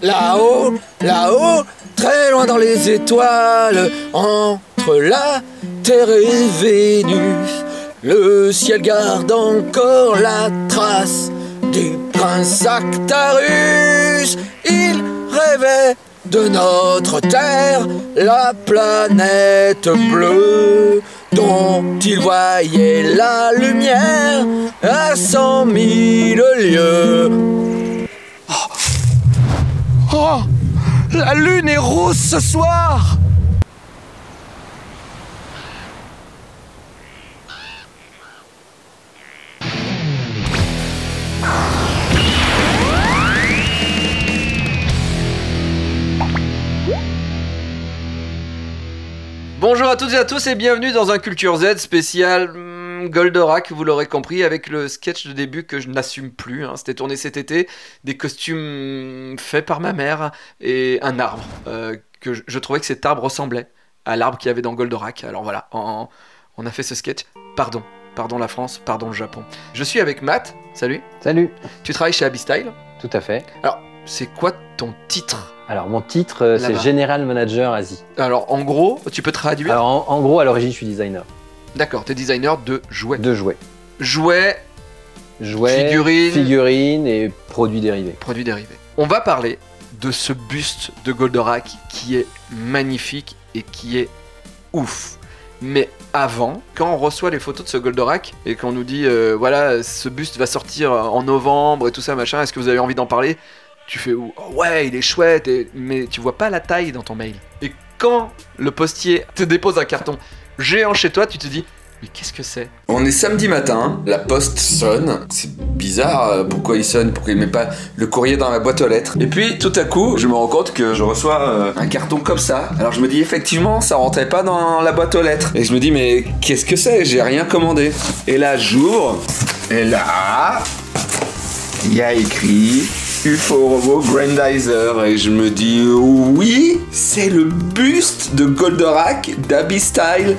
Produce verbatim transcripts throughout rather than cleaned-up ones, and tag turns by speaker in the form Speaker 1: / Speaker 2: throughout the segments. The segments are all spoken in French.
Speaker 1: Là-haut, là-haut, très loin dans les étoiles, entre la Terre et Vénus, le ciel garde encore la trace du prince Actarus. Il rêvait de notre Terre, la planète bleue, dont il voyait la lumière à cent mille lieues. Oh, oh, la lune est rose ce soir.
Speaker 2: Bonjour à toutes et à tous et bienvenue dans un Culture Z spécial hmm, Goldorak, vous l'aurez compris, avec le sketch de début que je n'assume plus. Hein. C'était tourné cet été, des costumes faits par ma mère et un arbre. Euh, que je, je trouvais que cet arbre ressemblait à l'arbre qu'il y avait dans Goldorak. Alors voilà, en, on a fait ce sketch. Pardon, pardon la France, pardon le Japon. Je suis avec Matt, salut.
Speaker 3: Salut.
Speaker 2: Tu travailles chez Abystyle.
Speaker 3: Tout à fait.
Speaker 2: Alors, c'est quoi ton titre ?
Speaker 3: Alors, mon titre, euh, c'est General Manager Asie.
Speaker 2: Alors, en gros, tu peux traduire ?
Speaker 3: Alors, en, en gros, à l'origine, je suis designer.
Speaker 2: D'accord, t'es designer de jouets.
Speaker 3: De jouets.
Speaker 2: Jouets,
Speaker 3: Jouets,
Speaker 2: figurines,
Speaker 3: figurines et produits dérivés.
Speaker 2: Produits dérivés. On va parler de ce buste de Goldorak qui est magnifique et qui est ouf. Mais avant, quand on reçoit les photos de ce Goldorak et qu'on nous dit euh, voilà, ce buste va sortir en novembre et tout ça, machin, est-ce que vous avez envie d'en parler ? Tu fais oh, ouais, il est chouette, et... mais tu vois pas la taille dans ton mail. Et quand le postier te dépose un carton géant chez toi, tu te dis mais qu'est-ce que c'est ?
Speaker 1: On est samedi matin, la poste sonne. C'est bizarre, euh, pourquoi il sonne, pourquoi il met pas le courrier dans la boîte aux lettres. Et puis tout à coup, je me rends compte que je reçois euh, un carton comme ça. Alors je me dis effectivement, ça rentrait pas dans la boîte aux lettres. Et je me dis mais qu'est-ce que c'est ? J'ai rien commandé. Et là j'ouvre, et là, il y a écrit Uforobo Grandizer, et je me dis oui, c'est le buste de Goldorak d'Abystyle.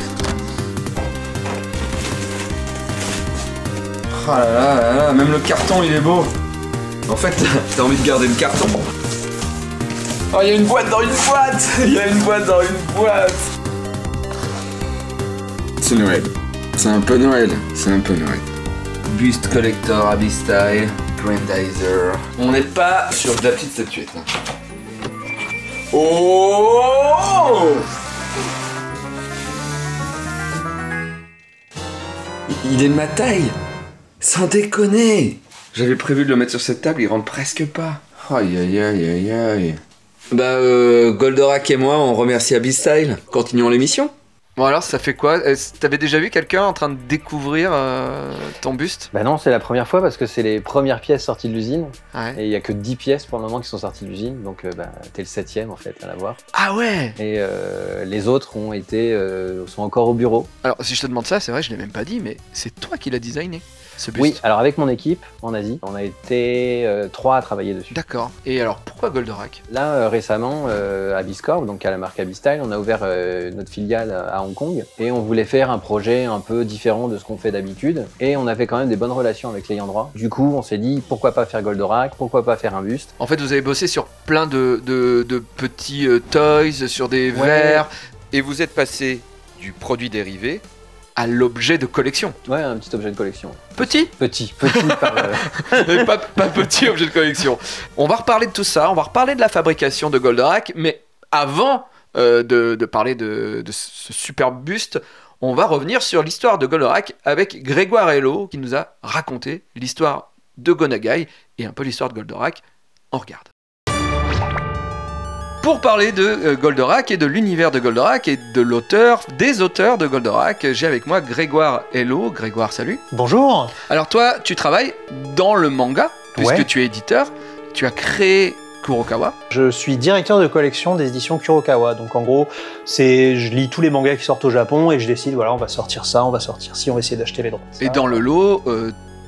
Speaker 1: Oh là là là là, même le carton il est beau. En fait, t'as envie de garder le carton. Oh, il y a une boîte dans une boîte. Il y a une boîte dans une boîte. C'est Noël. C'est un peu Noël. C'est un peu Noël. Buste collector Abystyle Grandizer. On n'est pas sur de la petite statuette. Hein. Oh! Il est de ma taille. Sans déconner. J'avais prévu de le mettre sur cette table, il rentre presque pas. Aïe aïe aïe aïe aïe. Bah euh, Goldorak et moi on remercie Abystyle. Continuons l'émission.
Speaker 2: Bon alors ça fait quoi ? T'avais déjà vu quelqu'un en train de découvrir euh, ton buste ?
Speaker 3: Bah non, c'est la première fois parce que c'est les premières pièces sorties de l'usine.
Speaker 2: Ouais.
Speaker 3: Et il y a que dix pièces pour le moment qui sont sorties de l'usine, donc euh, bah, t'es le septième en fait à l'avoir.
Speaker 2: Ah ouais !
Speaker 3: Et euh, les autres ont été, euh, sont encore au bureau.
Speaker 2: Alors si je te demande ça, c'est vrai, je l'ai même pas dit, mais c'est toi qui l'as designé, ce buste.
Speaker 3: Oui, alors avec mon équipe en Asie, on a été euh, trois à travailler dessus.
Speaker 2: D'accord. Et alors pourquoi Goldorak ?
Speaker 3: Là euh, récemment, euh, à Abyscorp, donc à la marque Abystyle, on a ouvert euh, notre filiale à Hong Kong et on voulait faire un projet un peu différent de ce qu'on fait d'habitude et on avait quand même des bonnes relations avec l'ayant droit. Du coup, on s'est dit pourquoi pas faire Goldorak, pourquoi pas faire un buste.
Speaker 2: En fait, vous avez bossé sur plein de, de, de petits euh, toys, sur des
Speaker 3: Ouais.
Speaker 2: verres, et vous êtes passé du produit dérivé à l'objet de collection.
Speaker 3: Ouais, un petit objet de collection.
Speaker 2: Petit ?
Speaker 3: Petit, petit par... Euh...
Speaker 2: pas, pas petit objet de collection. On va reparler de tout ça, on va reparler de la fabrication de Goldorak, mais avant euh, de, de parler de, de ce superbe buste, on va revenir sur l'histoire de Goldorak avec Grégoire Hello qui nous a raconté l'histoire de Go Nagai et un peu l'histoire de Goldorak. On regarde. Pour parler de euh, Goldorak et de l'univers de Goldorak et de l'auteur, des auteurs de Goldorak, j'ai avec moi Grégoire Hello. Grégoire, salut.
Speaker 4: Bonjour.
Speaker 2: Alors toi, tu travailles dans le manga, puisque
Speaker 4: Ouais.
Speaker 2: tu es éditeur. Tu as créé Kurokawa.
Speaker 4: Je suis directeur de collection des éditions Kurokawa. Donc en gros, c'est je lis tous les mangas qui sortent au Japon et je décide, voilà, on va sortir ça, on va sortir ci, on va essayer d'acheter les droits.
Speaker 2: Et dans le lot, euh,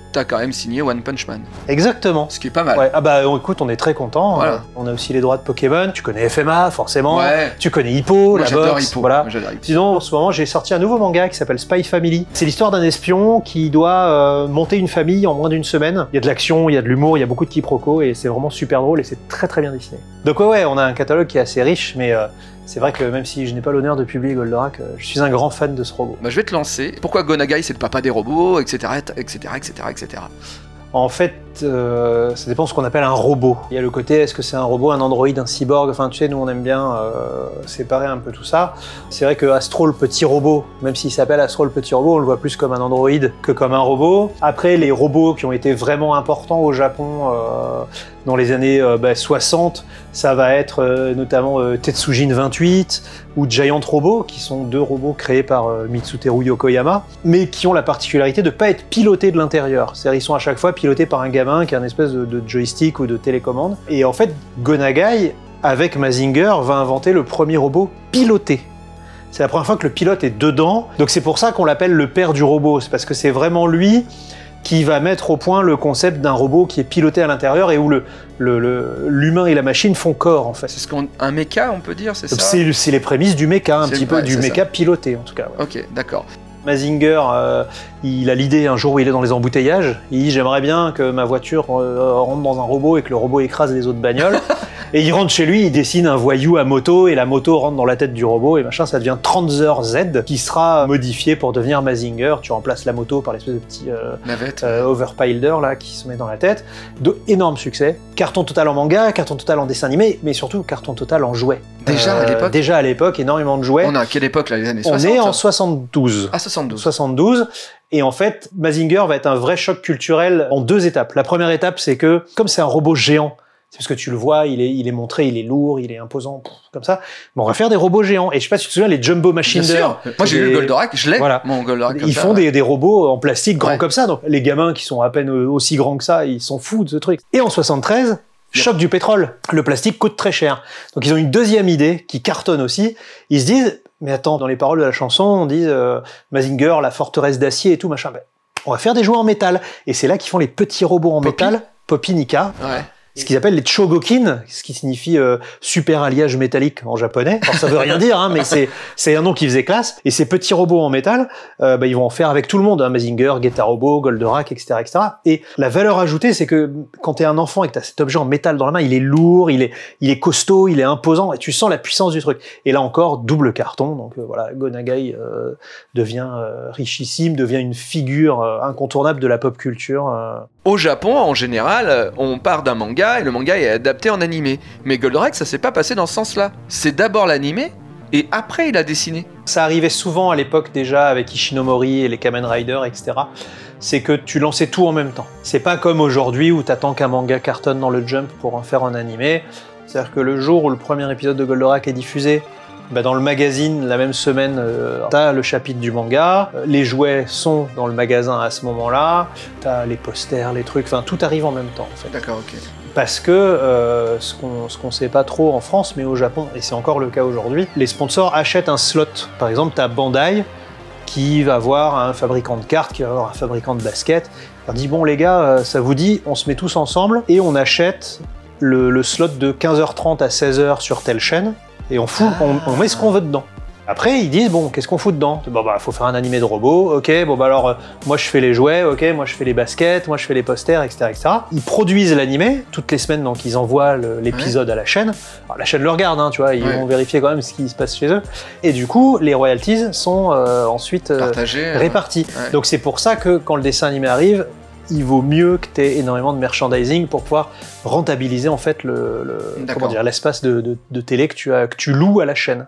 Speaker 2: t'as quand même signé One Punch Man.
Speaker 4: Exactement.
Speaker 2: Ce qui est pas mal.
Speaker 4: Ouais. Ah bah écoute, on est très contents.
Speaker 2: Voilà.
Speaker 4: On a aussi les droits de Pokémon. Tu connais F M A forcément.
Speaker 2: Ouais.
Speaker 4: Tu connais Hippo,
Speaker 2: Moi,
Speaker 4: la
Speaker 2: j'adore
Speaker 4: boxe.
Speaker 2: Hippo.
Speaker 4: Voilà.
Speaker 2: Moi, j'adore Hippo.
Speaker 4: Sinon, en ce moment, j'ai sorti un nouveau manga qui s'appelle Spy Family. C'est l'histoire d'un espion qui doit euh, monter une famille en moins d'une semaine. Il y a de l'action, il y a de l'humour, il y a beaucoup de quiproquos et c'est vraiment super drôle et c'est très très bien dessiné. Donc ouais, ouais, on a un catalogue qui est assez riche, mais euh, c'est vrai que même si je n'ai pas l'honneur de publier Goldorak, euh, je suis un grand fan de ce robot.
Speaker 2: Bah, je vais te lancer. Pourquoi Go Nagai c'est le papa des robots, et cetera, et cetera, et cetera, et cetera.
Speaker 4: En fait, euh, ça dépend de ce qu'on appelle un robot. Il y a le côté, est-ce que c'est un robot, un androïde, un cyborg? Enfin, tu sais, nous, on aime bien euh, séparer un peu tout ça. C'est vrai que Astro, le petit robot, même s'il s'appelle Astro, le petit robot, on le voit plus comme un androïde que comme un robot. Après, les robots qui ont été vraiment importants au Japon euh, dans les années euh, bah, soixante, ça va être euh, notamment euh, Tetsujin vingt-huit ou Giant Robot, qui sont deux robots créés par euh, Mitsuteru Yokoyama, mais qui ont la particularité de ne pas être pilotés de l'intérieur. C'est-à-dire ils sont à chaque fois pilotés par un gamin qui a une espèce de, de joystick ou de télécommande. Et en fait, Go Nagai, avec Mazinger, va inventer le premier robot piloté. C'est la première fois que le pilote est dedans, donc c'est pour ça qu'on l'appelle le père du robot, c'est parce que c'est vraiment lui qui va mettre au point le concept d'un robot qui est piloté à l'intérieur et où le, le, le, l'humain et la machine font corps, en fait.
Speaker 2: C'est ce qu'on, un mecha, on peut dire, c'est ça?
Speaker 4: C'est, c'est les prémices du mecha, un
Speaker 2: C'est
Speaker 4: petit
Speaker 2: le-
Speaker 4: peu,
Speaker 2: ouais,
Speaker 4: du
Speaker 2: c'est
Speaker 4: mecha piloté, en tout cas. Ouais.
Speaker 2: Ok, d'accord.
Speaker 4: Mazinger, euh, il a l'idée un jour où il est dans les embouteillages, il dit j'aimerais bien que ma voiture euh, rentre dans un robot et que le robot écrase les autres bagnoles. Et il rentre chez lui, il dessine un voyou à moto et la moto rentre dans la tête du robot et machin, ça devient Transer Z qui sera modifié pour devenir Mazinger. Tu remplaces la moto par l'espèce de petit euh,
Speaker 2: Navette.
Speaker 4: euh, overpilder là qui se met dans la tête. De énorme succès. Carton total en manga, carton total en dessin animé, mais surtout carton total en jouets.
Speaker 2: Déjà à l'époque
Speaker 4: Déjà à l'époque, énormément de jouets.
Speaker 2: On est à quelle époque, là, les années
Speaker 4: On
Speaker 2: soixante?
Speaker 4: est en soixante-douze.
Speaker 2: Ah, soixante-douze.
Speaker 4: soixante-douze. Et en fait, Mazinger va être un vrai choc culturel en deux étapes. La première étape, c'est que, comme c'est un robot géant, c'est parce que tu le vois, il est, il est montré, il est lourd, il est imposant, pff, comme ça. Mais on va faire des robots géants. Et je sais pas si tu te souviens, les Jumbo Machine
Speaker 2: Bien sûr. Moi, j'ai
Speaker 4: les-
Speaker 2: eu le Goldorak, je l'ai,
Speaker 4: Voilà.
Speaker 2: mon Goldorak. comme
Speaker 4: Ils
Speaker 2: ça,
Speaker 4: font
Speaker 2: ouais.
Speaker 4: des, des robots en plastique grands
Speaker 2: Ouais.
Speaker 4: comme ça. Donc les gamins qui sont à peine aussi grands que ça, ils sont fous de ce truc. Et en soixante-treize, choc du pétrole. Le plastique coûte très cher. Donc ils ont une deuxième idée qui cartonne aussi. Ils se disent, mais attends, dans les paroles de la chanson, on dit euh, Mazinger, la forteresse d'acier et tout, machin. Ben, on va faire des jouets en métal. Et c'est là qu'ils font les petits robots en
Speaker 2: Poppy.
Speaker 4: métal. Poppy Nika.
Speaker 2: Ouais.
Speaker 4: Ce qu'ils appellent les Chogokin, ce qui signifie euh, super alliage métallique en japonais. Alors ça veut rien dire, hein, mais c'est c'est un nom qui faisait classe. Et ces petits robots en métal, euh, bah, ils vont en faire avec tout le monde, hein, Mazinger, Geta Robot, Goldorak, et cetera, et cetera. Et la valeur ajoutée, c'est que quand t'es un enfant et que t'as cet objet en métal dans la main, il est lourd, il est il est costaud, il est imposant, et tu sens la puissance du truc. Et là encore, double carton. Donc euh, voilà, Go Nagai euh, devient euh, richissime, devient une figure euh, incontournable de la pop culture. Euh.
Speaker 2: Au Japon, en général, euh, on part d'un manga et le manga est adapté en animé. Mais Goldorak, ça s'est pas passé dans ce sens-là. C'est d'abord l'animé et après il a dessiné.
Speaker 4: Ça arrivait souvent à l'époque déjà avec Ishinomori et les Kamen Rider, et cetera. C'est que tu lançais tout en même temps. C'est pas comme aujourd'hui où t'attends qu'un manga cartonne dans le Jump pour en faire un animé. C'est-à-dire que le jour où le premier épisode de Goldorak est diffusé, bah dans le magazine, la même semaine, euh, t'as le chapitre du manga, euh, les jouets sont dans le magasin à ce moment-là, t'as les posters, les trucs, enfin tout arrive en même temps en fait.
Speaker 2: D'accord, ok.
Speaker 4: Parce que euh, ce qu'on ce qu'on sait pas trop en France, mais au Japon, et c'est encore le cas aujourd'hui, les sponsors achètent un slot. Par exemple, t'as Bandai qui va voir un fabricant de cartes, qui va voir un fabricant de baskets. Il dit bon les gars, euh, ça vous dit, on se met tous ensemble et on achète le, le slot de quinze heures trente à seize heures sur telle chaîne et on fout, on, on met ce qu'on veut dedans. Après, ils disent, bon, qu'est-ce qu'on fout dedans? Bon, bah, faut faire un animé de robot, ok, bon, bah, alors, euh, moi, je fais les jouets, ok, moi, je fais les baskets, moi, je fais les posters, et cetera, et cetera. Ils produisent l'animé, toutes les semaines, donc, ils envoient le- l'épisode à la chaîne. Alors, la chaîne le regarde, hein, tu vois, ils
Speaker 2: Ouais.
Speaker 4: vont vérifier quand même ce qui se passe chez eux. Et du coup, les royalties sont euh, ensuite euh,
Speaker 2: Partagé. euh,
Speaker 4: réparties.
Speaker 2: ouais.
Speaker 4: Donc, c'est pour ça que, quand le dessin animé arrive, il vaut mieux que tu aies énormément de merchandising pour pouvoir rentabiliser, en fait, le, le-
Speaker 2: D'accord.
Speaker 4: comment dire, l'espace de, de, de télé que tu, as, que tu loues à la chaîne.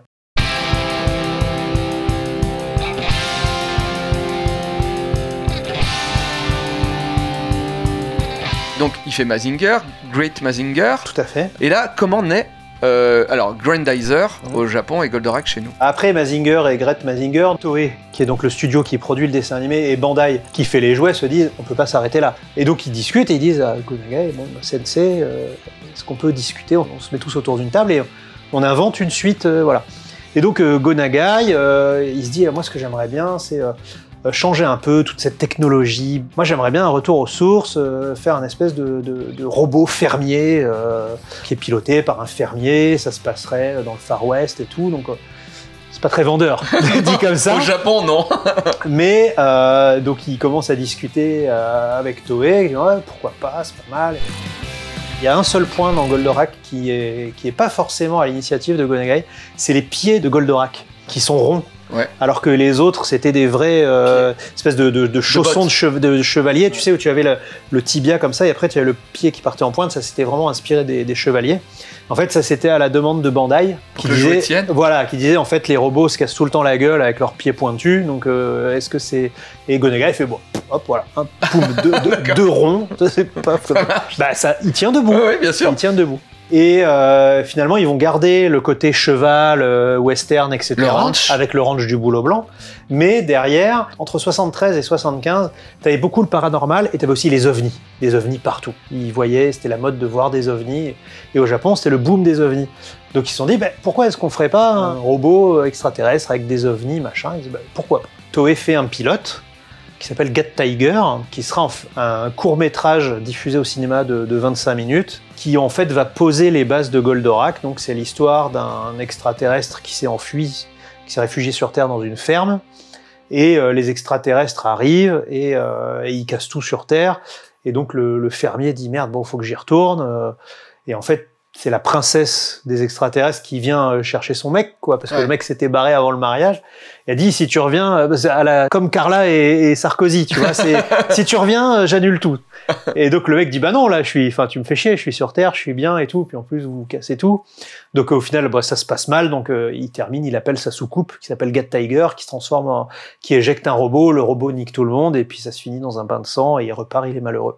Speaker 2: Donc il fait Mazinger, Great Mazinger.
Speaker 4: Tout à fait.
Speaker 2: Et là, comment naît euh, alors Grandizer
Speaker 4: Mhm.
Speaker 2: au Japon et Goldorak chez nous?
Speaker 4: Après Mazinger et Great Mazinger, Toei, qui est donc le studio qui produit le dessin animé, et Bandai, qui fait les jouets, se disent on peut pas s'arrêter là. Et donc ils discutent et ils disent à Go Nagai, bon, Sensei, euh, est-ce qu'on peut discuter? on, on se met tous autour d'une table et on invente une suite, euh, voilà. Et donc euh, Go Nagai, euh, il se dit, moi ce que j'aimerais bien, c'est euh, euh, changer un peu toute cette technologie. Moi, j'aimerais bien un retour aux sources, euh, faire un espèce de, de, de robot fermier euh, qui est piloté par un fermier. Ça se passerait dans le Far West et tout. Donc, euh, c'est pas très vendeur, dit comme ça.
Speaker 2: Au Japon, non.
Speaker 4: Mais euh, donc, il commence à discuter euh, avec Toei. Il dit, ouais, pourquoi pas, c'est pas mal. Il y a un seul point dans Goldorak qui est, qui est pas forcément à l'initiative de Go Nagai, c'est les pieds de Goldorak, qui sont ronds.
Speaker 2: Ouais.
Speaker 4: Alors que les autres, c'était des vrais euh, espèces de, de, de chaussons de, chev de chevalier, tu sais, où tu avais le, le tibia comme ça, et après tu avais le pied qui partait en pointe, ça c'était vraiment inspiré des, des chevaliers. En fait, ça c'était à la demande de Bandai, qui
Speaker 2: le jouet
Speaker 4: disait,
Speaker 2: tienne.
Speaker 4: voilà, qui disait en fait les robots se cassent tout le temps la gueule avec leurs pieds pointus, donc euh, est-ce que c'est... Et Go Nagai fait bon, hop, voilà, un poum, deux, deux, deux ronds, c'est pas... Bah ça, il tient debout,
Speaker 2: Oui, bien sûr.
Speaker 4: il tient debout. Et euh, finalement, ils vont garder le côté cheval, euh, western, et cetera.
Speaker 2: Le ranch.
Speaker 4: Avec le ranch du Boulot Blanc. Mais derrière, entre soixante-treize et soixante-quinze, t'avais beaucoup le paranormal et t'avais aussi les ovnis. Les ovnis partout. Ils voyaient, c'était la mode de voir des ovnis. Et au Japon, c'était le boom des ovnis. Donc ils se sont dit, bah, pourquoi est-ce qu'on ferait pas un robot extraterrestre avec des ovnis, machin? Ils disent, bah, pourquoi pas. Toei fait un pilote qui s'appelle Gat Tiger, qui sera un court-métrage diffusé au cinéma de, de vingt-cinq minutes, qui en fait va poser les bases de Goldorak. Donc c'est l'histoire d'un extraterrestre qui s'est enfui, qui s'est réfugié sur Terre dans une ferme, et euh, les extraterrestres arrivent et, euh, et ils cassent tout sur Terre. Et donc le, le fermier dit merde, bon, faut que j'y retourne. Euh, et en fait, c'est la princesse des extraterrestres qui vient chercher son mec, quoi, parce que ouais. le mec s'était barré avant le mariage. Elle dit, si tu reviens, à la, comme Carla et, et Sarkozy, tu vois, c'est, si tu reviens, j'annule tout. Et donc le mec dit, bah non, là, je suis, enfin, tu me fais chier, je suis sur Terre, je suis bien et tout, puis en plus, vous cassez tout. Donc au final, bah, ça se passe mal, donc euh, il termine, il appelle sa soucoupe, qui s'appelle Gat Tiger, qui se transforme en, qui éjecte un robot, le robot nique tout le monde, et puis ça se finit dans un bain de sang, et il repart, il est malheureux.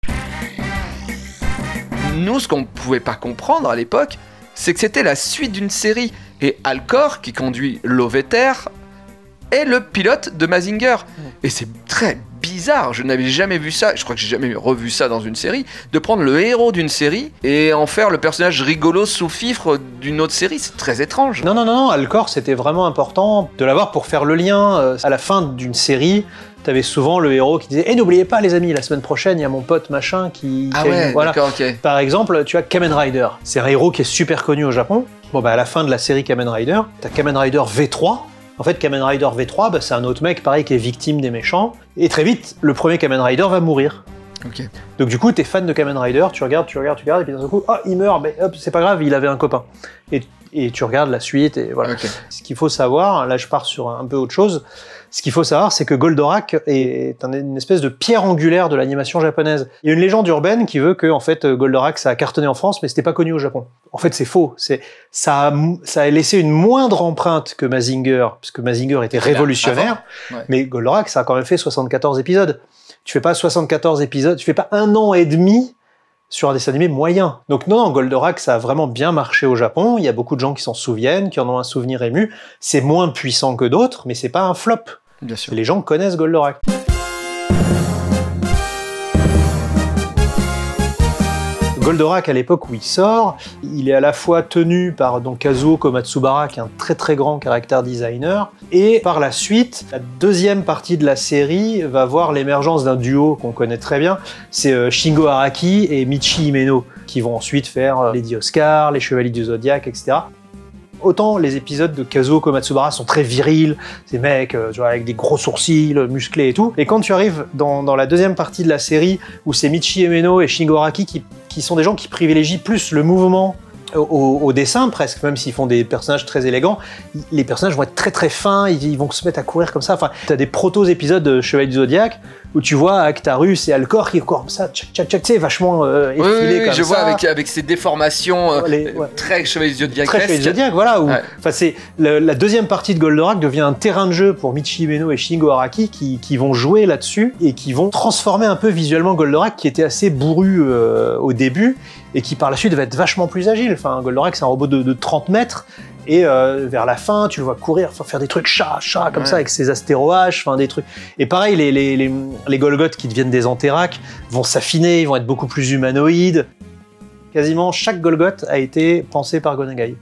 Speaker 2: Nous, ce qu'on ne pouvait pas comprendre à l'époque, c'est que c'était la suite d'une série. Et Alcor, qui conduit l'Oveter, est le pilote de Mazinger. Et c'est très bizarre, je n'avais jamais vu ça, je crois que j'ai jamais revu ça dans une série, de prendre le héros d'une série et en faire le personnage rigolo sous-fifre d'une autre série, c'est très étrange.
Speaker 4: Non, non, non, non, Alcor, c'était vraiment important de l'avoir pour faire le lien. Euh, à la fin d'une série, t'avais souvent le héros qui disait « Eh, n'oubliez pas les amis, la semaine prochaine, il y a mon pote machin qui... »
Speaker 2: Ah
Speaker 4: qui
Speaker 2: ouais,
Speaker 4: une... voilà.
Speaker 2: d'accord, ok.
Speaker 4: Par exemple, tu as Kamen Rider, c'est un héros qui est super connu au Japon. Bon, bah à la fin de la série Kamen Rider, t'as Kamen Rider V trois. En fait, Kamen Rider V trois, bah, c'est un autre mec, pareil, qui est victime des méchants. Et très vite, le premier Kamen Rider va mourir.
Speaker 2: Okay.
Speaker 4: Donc du coup, t'es fan de Kamen Rider, tu regardes, tu regardes, tu regardes, et puis d'un coup, ah, il meurt, mais hop, c'est pas grave, il avait un copain. Et, et tu regardes la suite, et voilà. Okay. Ce qu'il faut savoir, là je pars sur un peu autre chose, ce qu'il faut savoir, c'est que Goldorak est une espèce de pierre angulaire de l'animation japonaise. Il y a une légende urbaine qui veut que, en fait, Goldorak, ça a cartonné en France, mais c'était pas connu au Japon. En fait, c'est faux. C'est, ça a, ça a laissé une moindre empreinte que Mazinger, parce que Mazinger était révolutionnaire, ouais. Mais Goldorak, ça a quand même fait soixante-quatorze épisodes. Tu fais pas soixante-quatorze épisodes, tu fais pas un an et demi sur un dessin animé moyen. Donc non, non, Goldorak, ça a vraiment bien marché au Japon. Il y a beaucoup de gens qui s'en souviennent, qui en ont un souvenir ému. C'est moins puissant que d'autres, mais c'est pas un flop.
Speaker 2: Bien sûr.
Speaker 4: Les gens connaissent Goldorak. Goldorak, à l'époque où il sort, il est à la fois tenu par donc, Kazuo Komatsubara, qui est un très très grand character designer, et par la suite, la deuxième partie de la série va voir l'émergence d'un duo qu'on connaît très bien, c'est euh, Shingo Araki et Michi Himeno, qui vont ensuite faire euh, Lady Oscar, les Chevaliers du Zodiaque, et cetera. Autant les épisodes de Kazuo Komatsubara sont très virils, ces mecs euh, tu vois, avec des gros sourcils, musclés et tout. Et quand tu arrives dans, dans la deuxième partie de la série, où c'est Michi Himeno et Shingo Araki qui, qui sont des gens qui privilégient plus le mouvement au, au dessin presque, même s'ils font des personnages très élégants, les personnages vont être très très fins, ils, ils vont se mettre à courir comme ça. Enfin, t'as des proto-épisodes de Chevalier du Zodiaque où tu vois Actarus et Alcor qui courent comme ça, tchac tchac tchac, tu sais, vachement euh, effilés
Speaker 2: oui, oui,
Speaker 4: comme
Speaker 2: je
Speaker 4: ça.
Speaker 2: vois avec, avec ces déformations euh,
Speaker 4: Les, ouais.
Speaker 2: très Chevalier du Zodiaque.
Speaker 4: Très Chevalier du Zodiaque, voilà. Où,
Speaker 2: ouais.
Speaker 4: c'est, le, la deuxième partie de Goldorak devient un terrain de jeu pour Michi Himeno et Shingo Araki qui, qui vont jouer là-dessus et qui vont transformer un peu visuellement Goldorak qui était assez bourru euh, au début et qui par la suite va être vachement plus agile. Enfin, Goldorak c'est un robot de, de trente mètres et euh, vers la fin tu le vois courir, faire des trucs chat, chat comme ouais. ça avec ses astérohaches, enfin des trucs. Et pareil, les, les, les, les Golgoth qui deviennent des Antéracs vont s'affiner, ils vont être beaucoup plus humanoïdes. Quasiment chaque Golgoth a été pensé par Go Nagai.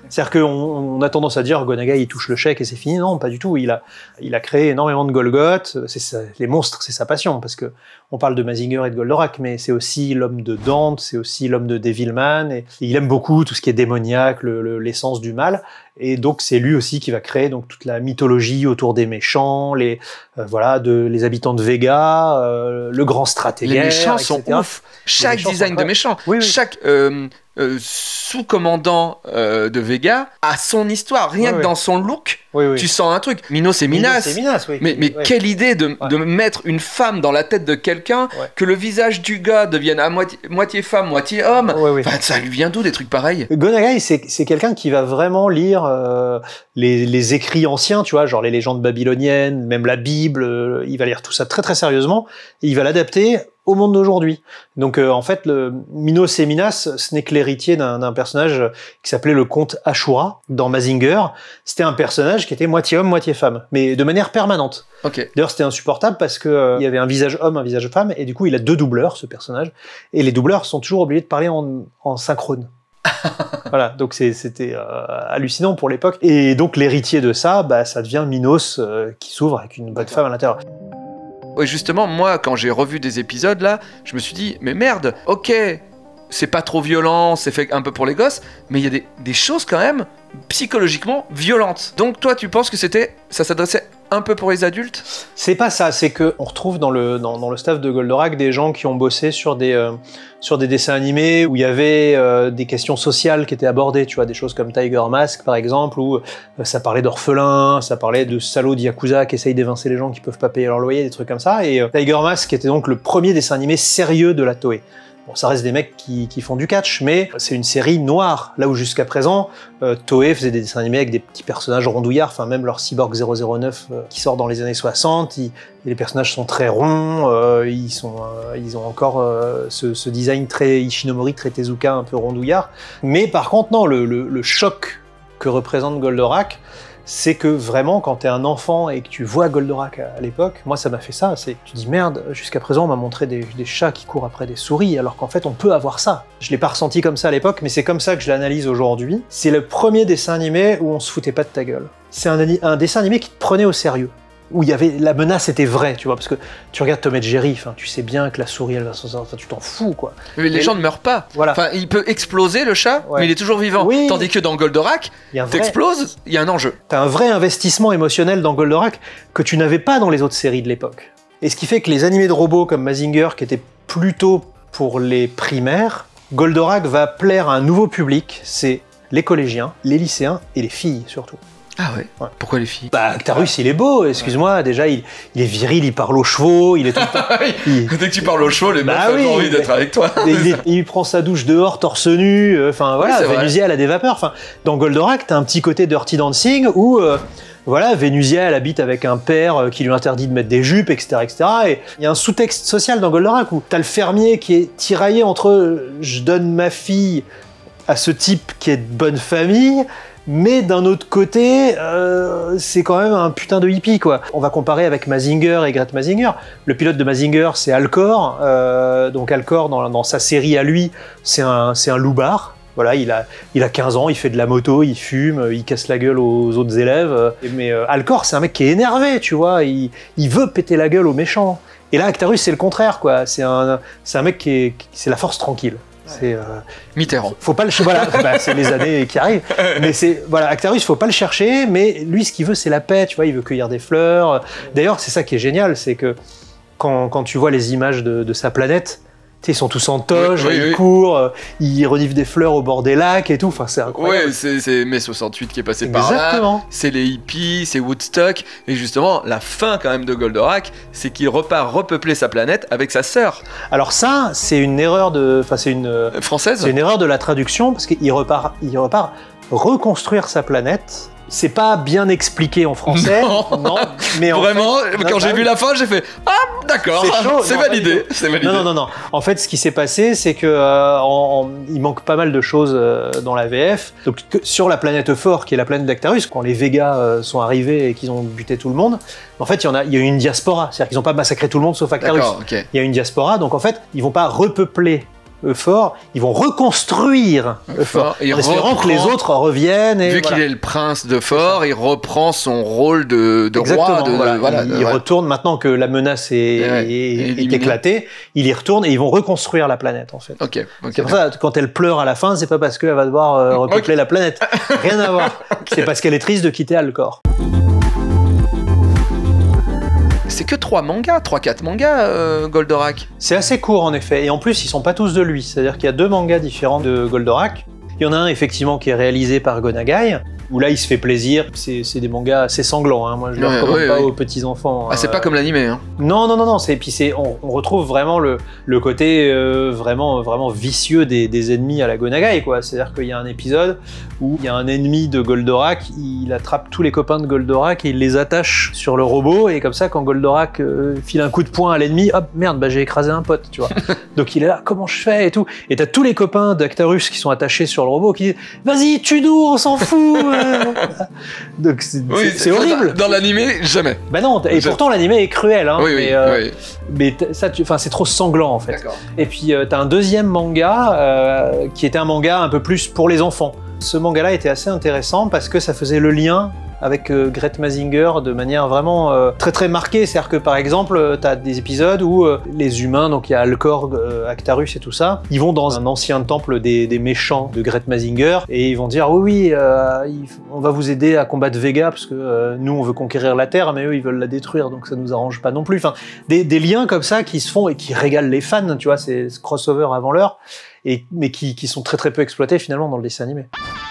Speaker 4: C'est-à-dire qu'on on a tendance à dire Gonagai il touche le chèque et c'est fini. Non, pas du tout. Il a, il a créé énormément de Golgoth. C'est ça, les monstres, c'est sa passion parce que on parle de Mazinger et de Goldorak, mais c'est aussi l'homme de Dante, c'est aussi l'homme de Devilman. Et, et il aime beaucoup tout ce qui est démoniaque, le, le, l'essence du mal. Et donc c'est lui aussi qui va créer donc toute la mythologie autour des méchants, les euh, voilà, de les habitants de Vega, euh, le grand stratégaire.
Speaker 2: Les méchants
Speaker 4: et cetera.
Speaker 2: sont ouf. Chaque
Speaker 4: méchants
Speaker 2: design
Speaker 4: sont
Speaker 2: de méchant,
Speaker 4: oui, oui.
Speaker 2: chaque euh, euh, sous-commandant euh, de Vega a son histoire. Rien
Speaker 4: Oui,
Speaker 2: que
Speaker 4: oui.
Speaker 2: dans son look,
Speaker 4: Oui, oui.
Speaker 2: tu sens un truc. Minos et Minas.
Speaker 4: Minos et Minas, oui.
Speaker 2: Mais, mais
Speaker 4: Ouais.
Speaker 2: quelle idée de,
Speaker 4: Ouais.
Speaker 2: de mettre une femme dans la tête de quelqu'un,
Speaker 4: Ouais.
Speaker 2: que le visage du gars devienne à moitié, moitié femme, moitié homme.
Speaker 4: Oui, oui.
Speaker 2: Enfin, ça lui vient d'où des trucs pareils?
Speaker 4: Gonagai, c'est, c'est quelqu'un qui va vraiment lire euh, les, les écrits anciens, tu vois, genre les légendes babyloniennes, même la Bible. Euh, il va lire tout ça très très sérieusement et il va l'adapter au monde d'aujourd'hui. Donc euh, en fait, le Minos et Minas, ce n'est que l'héritier d'un, d'un personnage qui s'appelait le comte Ashura dans Mazinger. C'était un personnage qui était moitié homme, moitié femme, mais de manière permanente.
Speaker 2: Ok.
Speaker 4: D'ailleurs, c'était insupportable parce que euh, il y avait un visage homme, un visage femme, et du coup, il a deux doubleurs, ce personnage. Et les doubleurs sont toujours obligés de parler en, en synchrone. Voilà, donc c'est, c'était euh, hallucinant pour l'époque. Et donc l'héritier de ça, bah, ça devient Minos euh, qui s'ouvre avec une bonne femme à l'intérieur.
Speaker 2: Ouais, justement, moi, quand j'ai revu des épisodes là, je me suis dit, mais merde, ok, c'est pas trop violent, c'est fait un peu pour les gosses, mais il y a des, des choses quand même psychologiquement violentes. Donc toi, tu penses que c'était, ça s'adressait un peu pour les adultes?
Speaker 4: C'est pas ça, c'est que on retrouve dans le dans, dans le staff de Goldorak des gens qui ont bossé sur des euh, sur des dessins animés où il y avait euh, des questions sociales qui étaient abordées, tu vois, des choses comme Tiger Mask par exemple, où euh, ça parlait d'orphelins, ça parlait de salauds de Yakuza qui essayent d'évincer les gens qui peuvent pas payer leur loyer, des trucs comme ça. Et euh, Tiger Mask était donc le premier dessin animé sérieux de la Toei. Bon, ça reste des mecs qui, qui font du catch, mais c'est une série noire. Là où jusqu'à présent, euh, Toei faisait des dessins animés avec des petits personnages rondouillards, enfin même leur Cyborg zéro zéro neuf euh, qui sort dans les années soixante, ils, les personnages sont très ronds, euh, ils, sont, euh, ils ont encore euh, ce, ce design très Ishinomori, très Tezuka, un peu rondouillard. Mais par contre, non, le, le, le choc que représente Goldorak, c'est que vraiment, quand t'es un enfant et que tu vois Goldorak à, à l'époque, moi ça m'a fait ça, c'est tu dis merde, jusqu'à présent on m'a montré des, des chats qui courent après des souris, alors qu'en fait on peut avoir ça. Je l'ai pas ressenti comme ça à l'époque, mais c'est comme ça que je l'analyse aujourd'hui. C'est le premier dessin animé où on se foutait pas de ta gueule. C'est un, un dessin animé qui te prenait au sérieux. Où il y avait la menace était vraie, tu vois, parce que tu regardes Tom et Jerry, enfin tu sais bien que la souris elle va s'en sortir, tu t'en fous quoi.
Speaker 2: Mais les
Speaker 4: Et
Speaker 2: gens
Speaker 4: le-
Speaker 2: ne meurent pas.
Speaker 4: Voilà.
Speaker 2: Enfin, il peut exploser le chat,
Speaker 4: Ouais.
Speaker 2: mais il est toujours vivant.
Speaker 4: Oui.
Speaker 2: Tandis que dans Goldorak,
Speaker 4: Il y a un vrai,
Speaker 2: t'exploses, il y a un enjeu.
Speaker 4: t'as un vrai investissement émotionnel dans Goldorak que tu n'avais pas dans les autres séries de l'époque. Et ce qui fait que les animés de robots comme Mazinger, qui étaient plutôt pour les primaires, Goldorak va plaire à un nouveau public, c'est les collégiens, les lycéens et les filles surtout.
Speaker 2: Ah ouais,
Speaker 4: Ouais.
Speaker 2: Pourquoi les filles?
Speaker 4: Bah, Actarus, il est beau, excuse-moi, déjà, il, il est viril, il parle aux chevaux, il est tout le temps... il,
Speaker 2: Dès que tu parles au chevaux, les
Speaker 4: Bah
Speaker 2: meufs
Speaker 4: oui,
Speaker 2: ont envie d'être
Speaker 4: mais-
Speaker 2: avec toi.
Speaker 4: il, est- il prend sa douche dehors, torse nu, euh, enfin voilà,
Speaker 2: c'est vrai.
Speaker 4: Vénusia, elle a des vapeurs. Enfin, dans Goldorak, t'as un petit côté Dirty Dancing où... euh, Voilà, Vénusia, elle habite avec un père euh, qui lui interdit de mettre des jupes, et cetera, et cetera. Et il y a un sous-texte social dans Goldorak où t'as le fermier qui est tiraillé entre euh, je donne ma fille à ce type qui est de bonne famille, mais d'un autre côté, euh, c'est quand même un putain de hippie, quoi. On va comparer avec Mazinger et Gret Mazinger. Le pilote de Mazinger, c'est Alcor. Euh, donc Alcor, dans, dans sa série à lui, c'est un, c'est un loupard. Voilà, il a, il a quinze ans, il fait de la moto, il fume, il casse la gueule aux autres élèves. Mais euh, Alcor, c'est un mec qui est énervé, tu vois. Il, il veut péter la gueule aux méchants. Et là, Actarus, c'est le contraire, quoi. C'est un, c'est un mec qui est, c'est la force tranquille. C'est, euh,
Speaker 2: Mitterrand.
Speaker 4: faut pas le, voilà, bah, c'est les années qui arrivent. Mais c'est, voilà, Actarus, faut pas le chercher. Mais lui, ce qu'il veut, c'est la paix. Tu vois, il veut cueillir des fleurs. D'ailleurs, c'est ça qui est génial, c'est que quand, quand tu vois les images de, de sa planète. Tu sais, ils sont tous en toge,
Speaker 2: Oui, oui,
Speaker 4: ils
Speaker 2: oui.
Speaker 4: courent, euh, ils reniflent des fleurs au bord des lacs et tout. Enfin, c'est incroyable.
Speaker 2: Ouais, c'est, c'est mai soixante-huit qui est passé par là.
Speaker 4: Exactement.
Speaker 2: C'est les hippies, c'est Woodstock. Et justement, la fin quand même de Goldorak, c'est qu'il repart repeupler sa planète avec sa sœur
Speaker 4: Alors ça, c'est une erreur de, enfin, c'est une, euh,
Speaker 2: euh, française.
Speaker 4: c'est une erreur de la traduction parce qu'il repart, il repart reconstruire sa planète. C'est pas bien expliqué en français.
Speaker 2: Non.
Speaker 4: mais en
Speaker 2: Vraiment,
Speaker 4: fait-
Speaker 2: quand
Speaker 4: Non,
Speaker 2: j'ai
Speaker 4: bah
Speaker 2: vu
Speaker 4: oui.
Speaker 2: la fin, j'ai fait ah d'accord,
Speaker 4: C'est chaud.
Speaker 2: c'est
Speaker 4: Non, pas
Speaker 2: validé,
Speaker 4: du tout.
Speaker 2: c'est validé.
Speaker 4: Non, non, non, non. En fait, ce qui s'est passé, c'est que euh, en- en- il manque pas mal de choses euh, dans la V F. Donc, que- sur la planète Fort, qui est la planète d'Actarus, quand les Végas euh, sont arrivés et qu'ils ont buté tout le monde, en fait, il y en a, il y a eu une diaspora. C'est-à-dire qu'ils n'ont pas massacré tout le monde sauf Actarus.
Speaker 2: D'accord, ok.
Speaker 4: Il y a une diaspora, donc en fait, ils vont pas repeupler Euphor, ils vont reconstruire Euphor,
Speaker 2: Et
Speaker 4: en espérant que les autres reviennent. Et
Speaker 2: vu
Speaker 4: voilà.
Speaker 2: qu'il est le prince d'Euphor, il reprend son rôle de, de roi. De,
Speaker 4: voilà.
Speaker 2: de, voilà,
Speaker 4: il
Speaker 2: de, ouais.
Speaker 4: retourne maintenant que la menace est,
Speaker 2: Ouais,
Speaker 4: est, est
Speaker 2: éliminée.
Speaker 4: éclatée, il y retourne et ils vont reconstruire la planète en fait.
Speaker 2: Ok. ok.
Speaker 4: C'est pour ça quand elle pleure à la fin, c'est pas parce qu'elle va devoir euh, repeupler
Speaker 2: Ok.
Speaker 4: la planète, rien à voir. C'est parce qu'elle est triste de quitter Alcor.
Speaker 2: C'est que trois mangas, trois quatre mangas, euh, Goldorak.
Speaker 4: C'est assez court en effet, et en plus ils sont pas tous de lui, c'est-à-dire qu'il y a deux mangas différents de Goldorak. Il y en a un effectivement qui est réalisé par Gonagai, où là il se fait plaisir, c'est c'est des mangas assez sanglants, hein. Moi je ne
Speaker 2: Ouais,
Speaker 4: les recommande
Speaker 2: ouais,
Speaker 4: pas
Speaker 2: ouais.
Speaker 4: aux petits-enfants.
Speaker 2: Ah, c'est
Speaker 4: euh,
Speaker 2: pas comme l'animé, hein.
Speaker 4: Non, non, non, non, c'est, puis c'est, on, on retrouve vraiment le, le côté euh, vraiment, vraiment vicieux des, des ennemis à la Gonagai, quoi. C'est-à-dire qu'il y a un épisode où il y a un ennemi de Goldorak, il attrape tous les copains de Goldorak et il les attache sur le robot, et comme ça, quand Goldorak euh, file un coup de poing à l'ennemi, hop, merde, bah j'ai écrasé un pote, tu vois. Donc il est là, comment je fais et tout. Et t'as tous les copains d'Actarus qui sont attachés sur le robot qui disent, vas-y, tue-nous, on s'en fout. euh. Donc c'est, c'est- c'est horrible.
Speaker 2: Dans, dans l'animé, jamais.
Speaker 4: Bah non, et
Speaker 2: Je-
Speaker 4: pourtant l'animé est cruel, hein.
Speaker 2: oui, oui,
Speaker 4: mais, euh,
Speaker 2: oui.
Speaker 4: mais t- ça, tu- enfin, c'est trop sanglant en fait.
Speaker 2: D'accord.
Speaker 4: Et puis euh, t'as un deuxième manga euh, qui était un manga un peu plus pour les enfants. Ce manga-là était assez intéressant parce que ça faisait le lien avec euh, Gret Mazinger de manière vraiment euh, très très marquée. C'est-à-dire que par exemple, euh, t'as des épisodes où euh, les humains, donc il y a Alcor, euh, Actarus et tout ça, ils vont dans un ancien temple des, des méchants de Gret Mazinger et ils vont dire oui oui, euh, il- on va vous aider à combattre Vega parce que euh, nous on veut conquérir la Terre, mais eux ils veulent la détruire, donc ça nous arrange pas non plus. Enfin, des, des liens comme ça qui se font et qui régalent les fans, tu vois, c'est ce crossover avant l'heure, et mais qui, qui sont très très peu exploités finalement dans le dessin animé.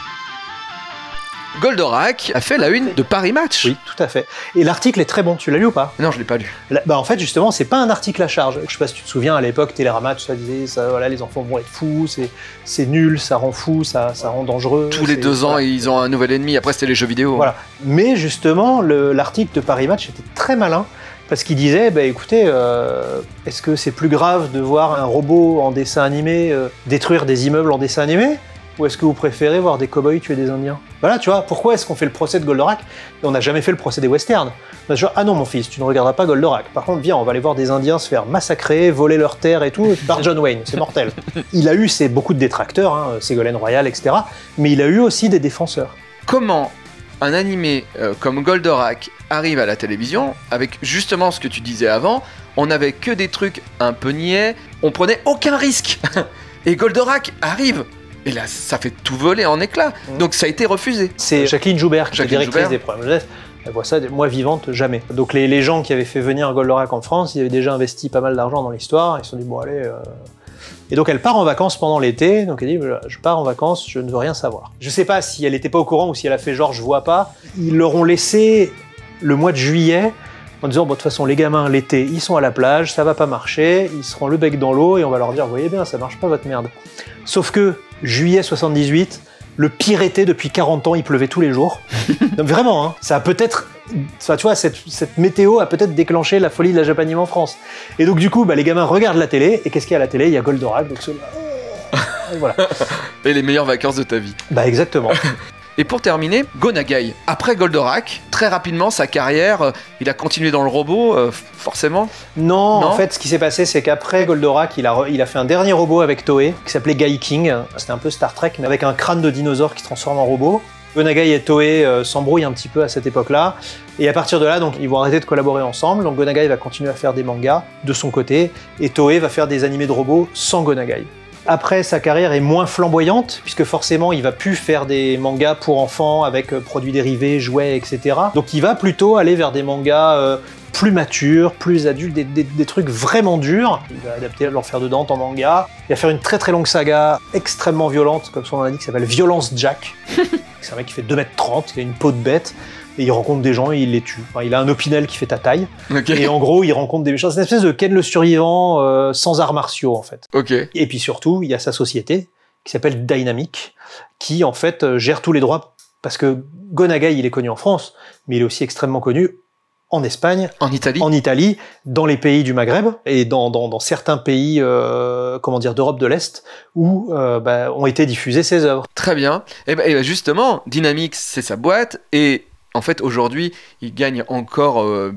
Speaker 2: Goldorak a fait la une de Paris Match.
Speaker 4: Oui, tout à fait. Et l'article est très bon, tu l'as lu ou pas?
Speaker 2: Non, je l'ai pas lu.
Speaker 4: Là, bah en fait justement c'est pas un article à charge. Je sais pas si tu te souviens à l'époque Télérama tout ça disait ça, voilà, les enfants vont être fous, c'est c'est nul, ça rend fou, ça ça rend dangereux.
Speaker 2: Tous les
Speaker 4: c'est-
Speaker 2: deux ans,
Speaker 4: voilà.
Speaker 2: ils ont un nouvel ennemi. Après, c'était les jeux vidéo.
Speaker 4: Voilà. Mais justement le- l'article de Paris Match était très malin parce qu'il disait bah écoutez euh, est-ce que c'est plus grave de voir un robot en dessin animé euh, détruire des immeubles en dessin animé? Ou est-ce que vous préférez voir des cow-boys tuer des Indiens? Voilà, tu vois, pourquoi est-ce qu'on fait le procès de Goldorak et on n'a jamais fait le procès des westerns? On a genre, ah non mon fils, tu ne regarderas pas Goldorak. Par contre, viens, on va aller voir des Indiens se faire massacrer, voler leurs terres et tout, par John Wayne, c'est mortel. Il a eu ses, beaucoup de détracteurs, hein, Ségolène Royal, et cetera. Mais il a eu aussi des défenseurs.
Speaker 2: Comment un animé euh, comme Goldorak arrive à la télévision avec justement ce que tu disais avant, on n'avait que des trucs un peu niais, on prenait aucun risque. Et Goldorak arrive. Et là, ça fait tout voler en éclats.
Speaker 4: Mm.
Speaker 2: Donc ça a été refusé.
Speaker 4: C'est Jacqueline Joubert, qui est
Speaker 2: Jacqueline
Speaker 4: directrice
Speaker 2: Joubert.
Speaker 4: des programmes jeunesse. Elle voit ça, moi vivante, jamais. Donc les, les gens qui avaient fait venir Goldorak en France, ils avaient déjà investi pas mal d'argent dans l'histoire, ils se sont dit, bon allez... euh, Et donc elle part en vacances pendant l'été, donc elle dit je pars en vacances, je ne veux rien savoir. Je sais pas si elle était pas au courant ou si elle a fait genre je vois pas. Ils leur ont laissé le mois de juillet en disant bon de toute façon les gamins l'été ils sont à la plage, ça va pas marcher, ils seront le bec dans l'eau et on va leur dire vous voyez bien ça marche pas votre merde. Sauf que juillet soixante-dix-huit, le pire été depuis quarante ans, il pleuvait tous les jours. Donc vraiment, hein, ça a peut-être, enfin, tu vois, cette, cette météo a peut-être déclenché la folie de la Japanime en France. Et donc du coup, bah, les gamins regardent la télé, et qu'est-ce qu'il y a à la télé? Il y a Goldorak, donc celui-là, oh, et voilà.
Speaker 2: Et les meilleures vacances de ta vie.
Speaker 4: Bah exactement.
Speaker 2: Et pour terminer, Gonagai. Après Goldorak, très rapidement, sa carrière, euh, il a continué dans le robot, euh, forcément.
Speaker 4: Non,
Speaker 2: Non
Speaker 4: en fait, ce qui s'est passé, c'est qu'après Goldorak, il a, re- il a fait un dernier robot avec Toei, qui s'appelait Gai King. C'était un peu Star Trek, mais avec un crâne de dinosaure qui se transforme en robot. Gonagai et Toei euh, s'embrouillent un petit peu à cette époque-là. Et à partir de là, donc, ils vont arrêter de collaborer ensemble. Donc Gonagai va continuer à faire des mangas de son côté, et Toei va faire des animés de robots sans Gonagai. Après, sa carrière est moins flamboyante, puisque forcément, il va plus faire des mangas pour enfants avec euh, produits dérivés, jouets, et cetera. Donc il va plutôt aller vers des mangas euh, plus matures, plus adultes, des, des- des trucs vraiment durs. Il va adapter l'Enfer de Dante en manga. Il va faire une très très longue saga extrêmement violente, comme son nom l'indique, qui s'appelle Violence Jack. C'est un mec qui fait deux mètres trente, qui a une peau de bête, et il rencontre des gens et il les tue. Enfin, il a un opinel qui fait ta taille,
Speaker 2: Ok.
Speaker 4: et en gros, il rencontre des méchants. C'est une espèce de Ken le survivant euh, sans arts martiaux, en fait.
Speaker 2: Ok.
Speaker 4: Et puis surtout, il y a sa société qui s'appelle Dynamic, qui en fait euh, gère tous les droits, parce que Gonagai, il est connu en France, mais il est aussi extrêmement connu en Espagne,
Speaker 2: En Italie.
Speaker 4: en Italie, dans les pays du Maghreb et dans, dans, dans certains pays, euh, comment dire, d'Europe de l'Est, où euh, bah, ont été diffusées ses œuvres.
Speaker 2: Très bien. Et ben, et ben justement, Dynamix, c'est sa boîte. Et en fait, aujourd'hui, il gagne encore euh,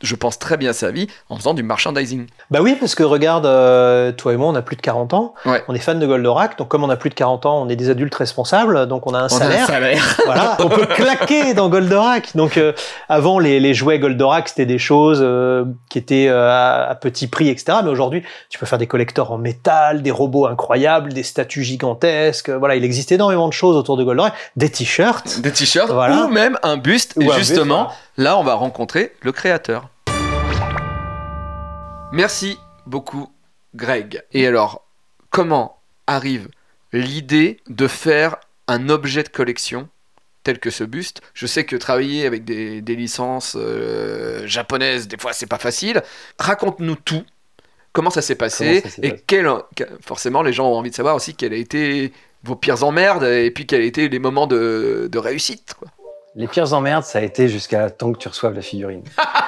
Speaker 2: je pense, très bien sa vie en faisant du merchandising.
Speaker 4: Bah oui, parce que regarde, euh, toi et moi, on a plus de quarante ans,
Speaker 2: Ouais.
Speaker 4: on est fans de Goldorak, donc comme on a plus de quarante ans, on est des adultes responsables, donc on a un
Speaker 2: On
Speaker 4: salaire.
Speaker 2: a un salaire.
Speaker 4: Voilà, on peut claquer dans Goldorak. Donc euh, avant, les, les jouets Goldorak, c'était des choses euh, qui étaient euh, à, à petit prix, et cetera. Mais aujourd'hui, tu peux faire des collectors en métal, des robots incroyables, des statues gigantesques. Voilà, il existe énormément de choses autour de Goldorak, des t-shirts.
Speaker 2: Des t-shirts
Speaker 4: Voilà.
Speaker 2: ou même un buste.
Speaker 4: Ou
Speaker 2: et
Speaker 4: un buste,
Speaker 2: justement,
Speaker 4: voilà.
Speaker 2: là, on va rencontrer le créateur. Merci beaucoup, Greg. Et alors, comment arrive l'idée de faire un objet de collection tel que ce buste? Je sais que travailler avec des, des licences euh, japonaises, des fois, c'est pas facile. Raconte-nous tout. Comment ça s'est passé?
Speaker 3: Comment ça s'est
Speaker 2: Et
Speaker 3: passé
Speaker 2: quel, forcément, les gens ont envie de savoir aussi quels a été vos pires emmerdes et puis quels étaient les moments de, de réussite, quoi.
Speaker 3: Les pires emmerdes, ça a été jusqu'à temps que tu reçoives la figurine.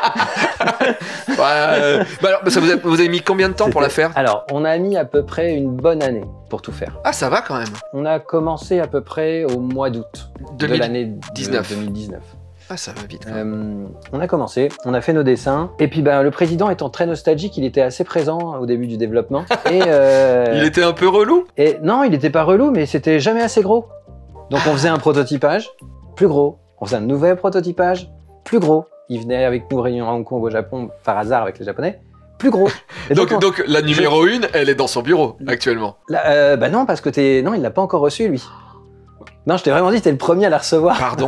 Speaker 2: Ouais, euh, bah alors, ça vous, a- vous avez mis combien de temps pour la
Speaker 3: C'était-
Speaker 2: faire?
Speaker 3: Alors, on a mis à peu près une bonne année pour tout faire.
Speaker 2: Ah, ça va quand même.
Speaker 3: On a commencé à peu près au mois d'août
Speaker 2: deux
Speaker 3: de
Speaker 2: mille
Speaker 3: l'année
Speaker 2: dix-neuf.
Speaker 3: deux mille dix-neuf.
Speaker 2: Ah, ça va vite. Quand même.
Speaker 3: Euh, on a commencé, on a fait nos dessins, et puis ben, le président étant très nostalgique, il était assez présent au début du développement. Et, euh,
Speaker 2: Il était un peu relou.
Speaker 3: et non, il n'était pas relou, mais c'était jamais assez gros. Donc on faisait un prototypage, plus gros. On faisait un nouvel prototypage, plus gros. Il venait avec nous réunion à Hong Kong au Japon, par hasard avec les Japonais, plus gros. Et
Speaker 2: Donc,
Speaker 3: on-
Speaker 2: donc la numéro une, elle est dans son bureau actuellement.
Speaker 3: Là, euh, bah non, parce que t'es... Non, il l'a pas encore reçu, lui. Non, je t'ai vraiment dit, t'es le premier à la recevoir.
Speaker 2: Pardon.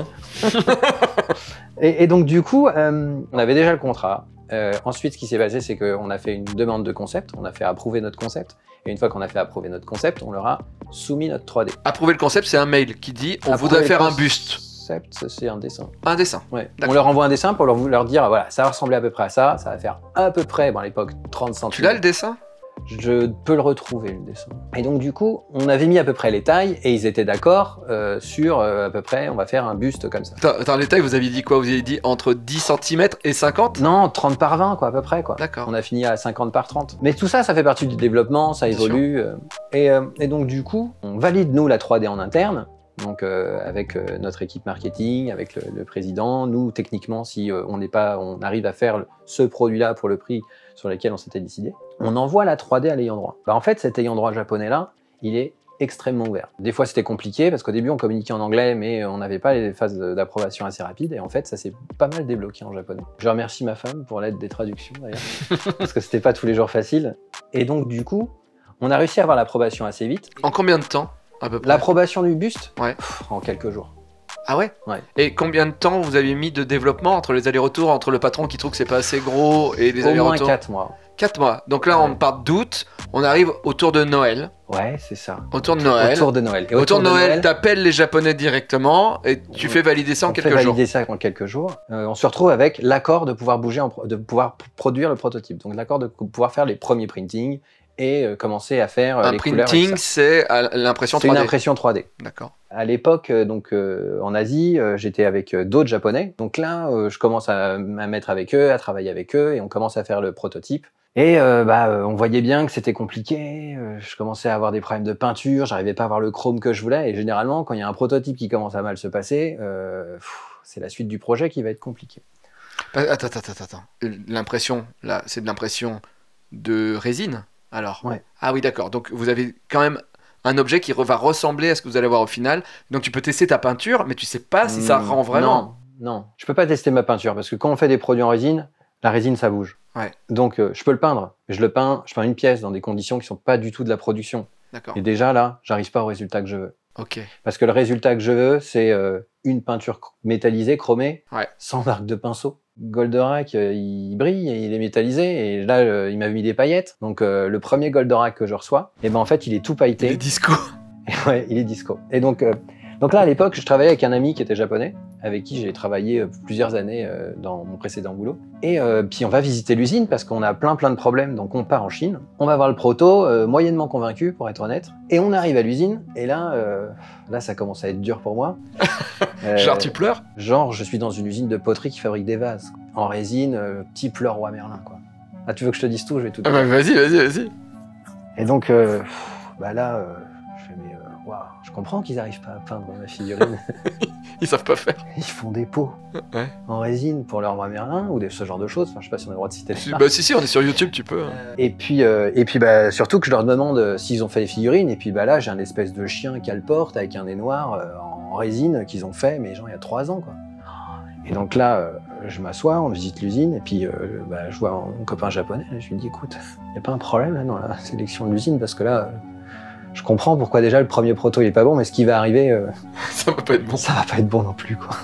Speaker 3: Et, et donc, du coup, euh, on avait déjà le contrat. Euh, ensuite, ce qui s'est passé, c'est qu'on a fait une demande de concept. On a fait approuver notre concept. Et une fois qu'on a fait approuver notre concept, on leur a soumis notre trois D.
Speaker 2: Approuver le concept, c'est un mail qui dit on
Speaker 3: Approuver
Speaker 2: voudrait
Speaker 3: le
Speaker 2: faire un
Speaker 3: concept,
Speaker 2: buste.
Speaker 3: c'est un dessin.
Speaker 2: Un dessin.
Speaker 3: Ouais.
Speaker 2: D'accord.
Speaker 3: On leur envoie un dessin pour leur, leur dire, voilà, ça va ressembler à peu près à ça. Ça va faire à peu près, bon, à l'époque, trente centimètres.
Speaker 2: Tu l'as le dessin?
Speaker 3: Je peux le retrouver, le dessin. Et donc, du coup, on avait mis à peu près les tailles et ils étaient d'accord euh, sur euh, à peu près, on va faire un buste comme ça.
Speaker 2: Attends, attends, les tailles, vous aviez dit quoi? Vous avez dit entre dix centimètres et cinquante?
Speaker 3: Non, trente par vingt, quoi, à peu près, quoi.
Speaker 2: D'accord.
Speaker 3: On a fini à cinquante par trente. Mais tout ça, ça fait partie du développement, ça
Speaker 2: Bien
Speaker 3: évolue. euh, et, euh, et donc, du coup, on valide, nous, la trois D en interne. Donc, euh, avec euh, notre équipe marketing, avec le, le président. Nous, techniquement, si euh, on n'est pas, on arrive à faire le- ce produit-là pour le prix sur lequel on s'était décidé, on envoie la trois D à l'ayant droit. Bah, en fait, cet ayant droit japonais-là, il est extrêmement ouvert. Des fois, c'était compliqué parce qu'au début, on communiquait en anglais, mais on n'avait pas les phases de- d'approbation assez rapides. Et en fait, ça s'est pas mal débloqué en japonais. Je remercie ma femme pour l'aide des traductions, d'ailleurs, parce que c'était pas tous les jours facile. Et donc, du coup, on a réussi à avoir l'approbation assez vite.
Speaker 2: En combien de temps à peu près?
Speaker 3: L'approbation du buste,
Speaker 2: Ouais.
Speaker 3: pff, en quelques jours.
Speaker 2: Ah ouais?
Speaker 3: Ouais.
Speaker 2: Et combien de temps vous avez mis de développement entre les allers-retours, entre le patron qui trouve que c'est pas assez gros et les
Speaker 3: Au moins
Speaker 2: allers-retours?
Speaker 3: quatre mois.
Speaker 2: Quatre mois. Donc là,
Speaker 3: Ouais.
Speaker 2: on part d'août, on arrive autour de Noël.
Speaker 3: Ouais, c'est ça.
Speaker 2: Autour de Noël.
Speaker 3: Autour de Noël. Et
Speaker 2: Autour de Noël, t'appelles les Japonais directement et tu
Speaker 3: Ouais.
Speaker 2: fais valider ça en
Speaker 3: on fait
Speaker 2: quelques jours.
Speaker 3: valider ça en quelques jours. Euh, on se retrouve avec l'accord de pouvoir bouger, en pro- de pouvoir p- produire le prototype. Donc l'accord de co- pouvoir faire les premiers printings et euh, commencer à faire euh,
Speaker 2: Un
Speaker 3: les couleurs. et
Speaker 2: printing,
Speaker 3: tout ça.
Speaker 2: c'est à l'impression
Speaker 3: C'est
Speaker 2: trois
Speaker 3: une
Speaker 2: D.
Speaker 3: impression trois D.
Speaker 2: D'accord.
Speaker 3: À l'époque, euh, donc euh, en Asie, euh, j'étais avec euh, d'autres Japonais. Donc là, euh, je commence à, à mettre avec eux, à travailler avec eux, et on commence à faire le prototype. Et euh, bah, euh, on voyait bien que c'était compliqué. euh, je commençais à avoir des problèmes de peinture, j'arrivais pas à avoir le chrome que je voulais. Et généralement, quand il y a un prototype qui commence à mal se passer, euh, pff, c'est la suite du projet qui va être compliquée.
Speaker 2: Attends, attends, attends, attends. L'impression, là, c'est de l'impression de résine, alors?
Speaker 3: Ouais.
Speaker 2: Ah oui, d'accord. Donc vous avez quand même un objet qui re- va ressembler à ce que vous allez voir au final. Donc tu peux tester ta peinture, mais tu sais pas si ça
Speaker 3: Hmm,
Speaker 2: rend vraiment.
Speaker 3: Non, non. Je peux pas tester ma peinture parce que quand on fait des produits en résine, la résine ça bouge.
Speaker 2: Ouais.
Speaker 3: Donc euh, je peux le peindre. Je le peins, je peins une pièce dans des conditions qui sont pas du tout de la production.
Speaker 2: D'accord.
Speaker 3: Et déjà là, j'arrive pas au résultat que je veux.
Speaker 2: Ok.
Speaker 3: Parce que le résultat que je veux, c'est euh, une peinture cr- métallisée, chromée,
Speaker 2: Ouais.
Speaker 3: sans marque de pinceau. Goldorak, euh, il brille, et il est métallisé, et là, euh, il m'a mis des paillettes. Donc euh, le premier Goldorak que je reçois, et ben en fait, il est tout pailleté.
Speaker 2: Il est disco.
Speaker 3: Ouais, il est disco. Et donc, euh, donc là, à l'époque, je travaillais avec un ami qui était japonais, avec qui j'ai travaillé euh, plusieurs années euh, dans mon précédent boulot. Et euh, puis on va visiter l'usine parce qu'on a plein plein de problèmes, donc on part en Chine. On va voir le proto, euh, moyennement convaincu pour être honnête. Et on arrive à l'usine, et là, euh, là, ça commence à être dur pour moi. Euh,
Speaker 2: Genre tu pleures?
Speaker 3: Genre, je suis dans une usine de poterie qui fabrique des vases en résine, euh, petit pleur roi Merlin, quoi. Ah, tu veux que je te dise tout? Je vais tout te
Speaker 2: Ah
Speaker 3: dire.
Speaker 2: bah vas-y, vas-y, vas-y.
Speaker 3: Et donc, euh, pff, bah là, euh, je fais, mais euh, waouh, je comprends qu'ils n'arrivent pas à peindre ma figurine.
Speaker 2: Ils savent pas faire.
Speaker 3: Ils font des pots
Speaker 2: Ouais.
Speaker 3: en résine pour leur roi Merlin ou des, ce genre de choses. Enfin, je sais pas si on a le droit de citer les
Speaker 2: Si-
Speaker 3: marques.
Speaker 2: Bah si, si, on est sur YouTube, tu peux. hein.
Speaker 3: Et puis, euh, et puis bah, surtout que je leur demande euh, s'ils ont fait les figurines. Et puis bah, là, j'ai un espèce de chien qu'elle porte avec un nez noir euh, en résine qu'ils ont fait, mais genre il y a trois ans. Quoi. Et donc là, euh, je m'assois, on visite l'usine. Et puis euh, bah, je vois mon copain japonais. Je lui dis, écoute, il n'y a pas un problème là, dans la sélection de l'usine parce que là, euh, je comprends pourquoi déjà le premier proto il est pas bon, mais ce qui va arriver, euh,
Speaker 2: Ça va pas être bon.
Speaker 3: ça va pas être bon non plus. Quoi.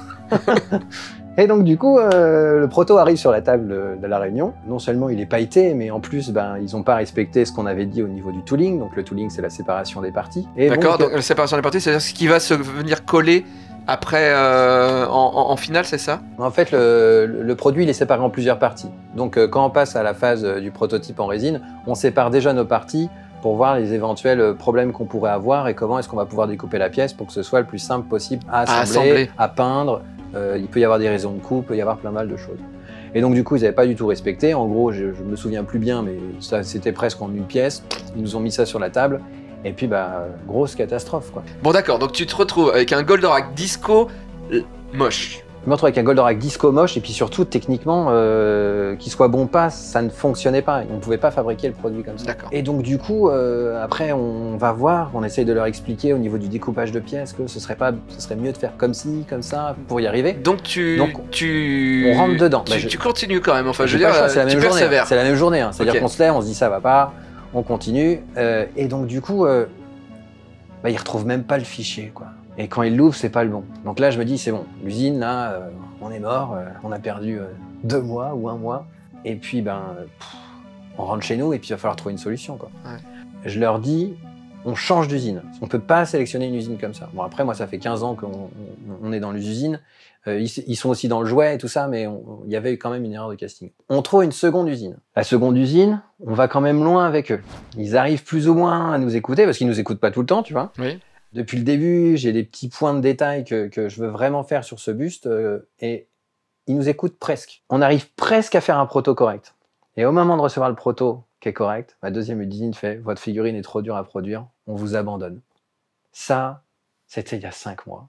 Speaker 3: Et donc du coup, euh, le proto arrive sur la table de, de la réunion. Non seulement il est pailleté, mais en plus, ben, ils n'ont pas respecté ce qu'on avait dit au niveau du tooling. Donc le tooling, c'est la séparation des parties. Et
Speaker 2: D'accord,
Speaker 3: donc,
Speaker 2: donc la séparation des parties, c'est-à-dire ce qui va se venir coller après euh, en, en, en finale, c'est ça?
Speaker 3: en fait, le, le produit, il est séparé en plusieurs parties. Donc euh, quand on passe à la phase euh, du prototype en résine, on sépare déjà nos parties pour voir les éventuels problèmes qu'on pourrait avoir et comment est-ce qu'on va pouvoir découper la pièce pour que ce soit le plus simple possible à assembler, à,
Speaker 2: assembler.
Speaker 3: à peindre. Euh, il peut y avoir des raisons de coupe, il peut y avoir plein mal de choses. Et donc du coup, ils n'avaient pas du tout respecté. En gros, je, je me souviens plus bien, mais ça c'était presque en une pièce. Ils nous ont mis ça sur la table. Et puis, bah, grosse catastrophe, quoi.
Speaker 2: Bon d'accord, donc tu te retrouves avec un Goldorak disco euh, moche.
Speaker 3: Je me retrouve avec un Goldorak disco moche et puis surtout, techniquement, euh, qu'il soit bon pas, ça ne fonctionnait pas. On ne pouvait pas fabriquer le produit comme ça.
Speaker 2: D'accord.
Speaker 3: Et donc du coup, euh, après, on va voir, on essaye de leur expliquer au niveau du découpage de pièces que ce serait pas, ce serait mieux de faire comme ci, comme ça, pour y arriver.
Speaker 2: Donc tu...
Speaker 3: Donc,
Speaker 2: tu
Speaker 3: on rentre dedans.
Speaker 2: Tu,
Speaker 3: Bah, je-
Speaker 2: tu continues quand même, enfin je veux
Speaker 3: J'ai pas
Speaker 2: dire,
Speaker 3: le choix, c'est la
Speaker 2: tu
Speaker 3: même journée.
Speaker 2: persévères.
Speaker 3: C'est la même journée. Hein. C'est-à-dire
Speaker 2: Ok.
Speaker 3: qu'on se lève, on se dit ça va pas, on continue. euh, et donc du coup, euh, bah, ils retrouvent même pas le fichier, quoi. Et quand ils l'ouvrent, c'est pas le bon. Donc là, je me dis, c'est bon, l'usine, là, euh, on est mort, euh, on a perdu euh, deux mois ou un mois. Et puis, ben, euh, pff, on rentre chez nous et puis il va falloir trouver une solution, quoi.
Speaker 2: Ouais.
Speaker 3: Je leur dis, on change d'usine. On peut pas sélectionner une usine comme ça. Bon, après, moi, ça fait quinze ans qu'on on- on est dans les usines. Euh, ils, ils sont aussi dans le jouet et tout ça, mais on- il y avait quand même une erreur de casting. On trouve une seconde usine. La seconde usine, on va quand même loin avec eux. Ils arrivent plus ou moins à nous écouter, parce qu'ils nous écoutent pas tout le temps, tu vois.
Speaker 2: Oui.
Speaker 3: Depuis le début, j'ai des petits points de détail que, que je veux vraiment faire sur ce buste, euh, et ils nous écoutent presque. On arrive presque à faire un proto correct. Et au moment de recevoir le proto qui est correct, ma deuxième usine fait « Votre figurine est trop dure à produire, on vous abandonne ». Ça, c'était il y a cinq mois.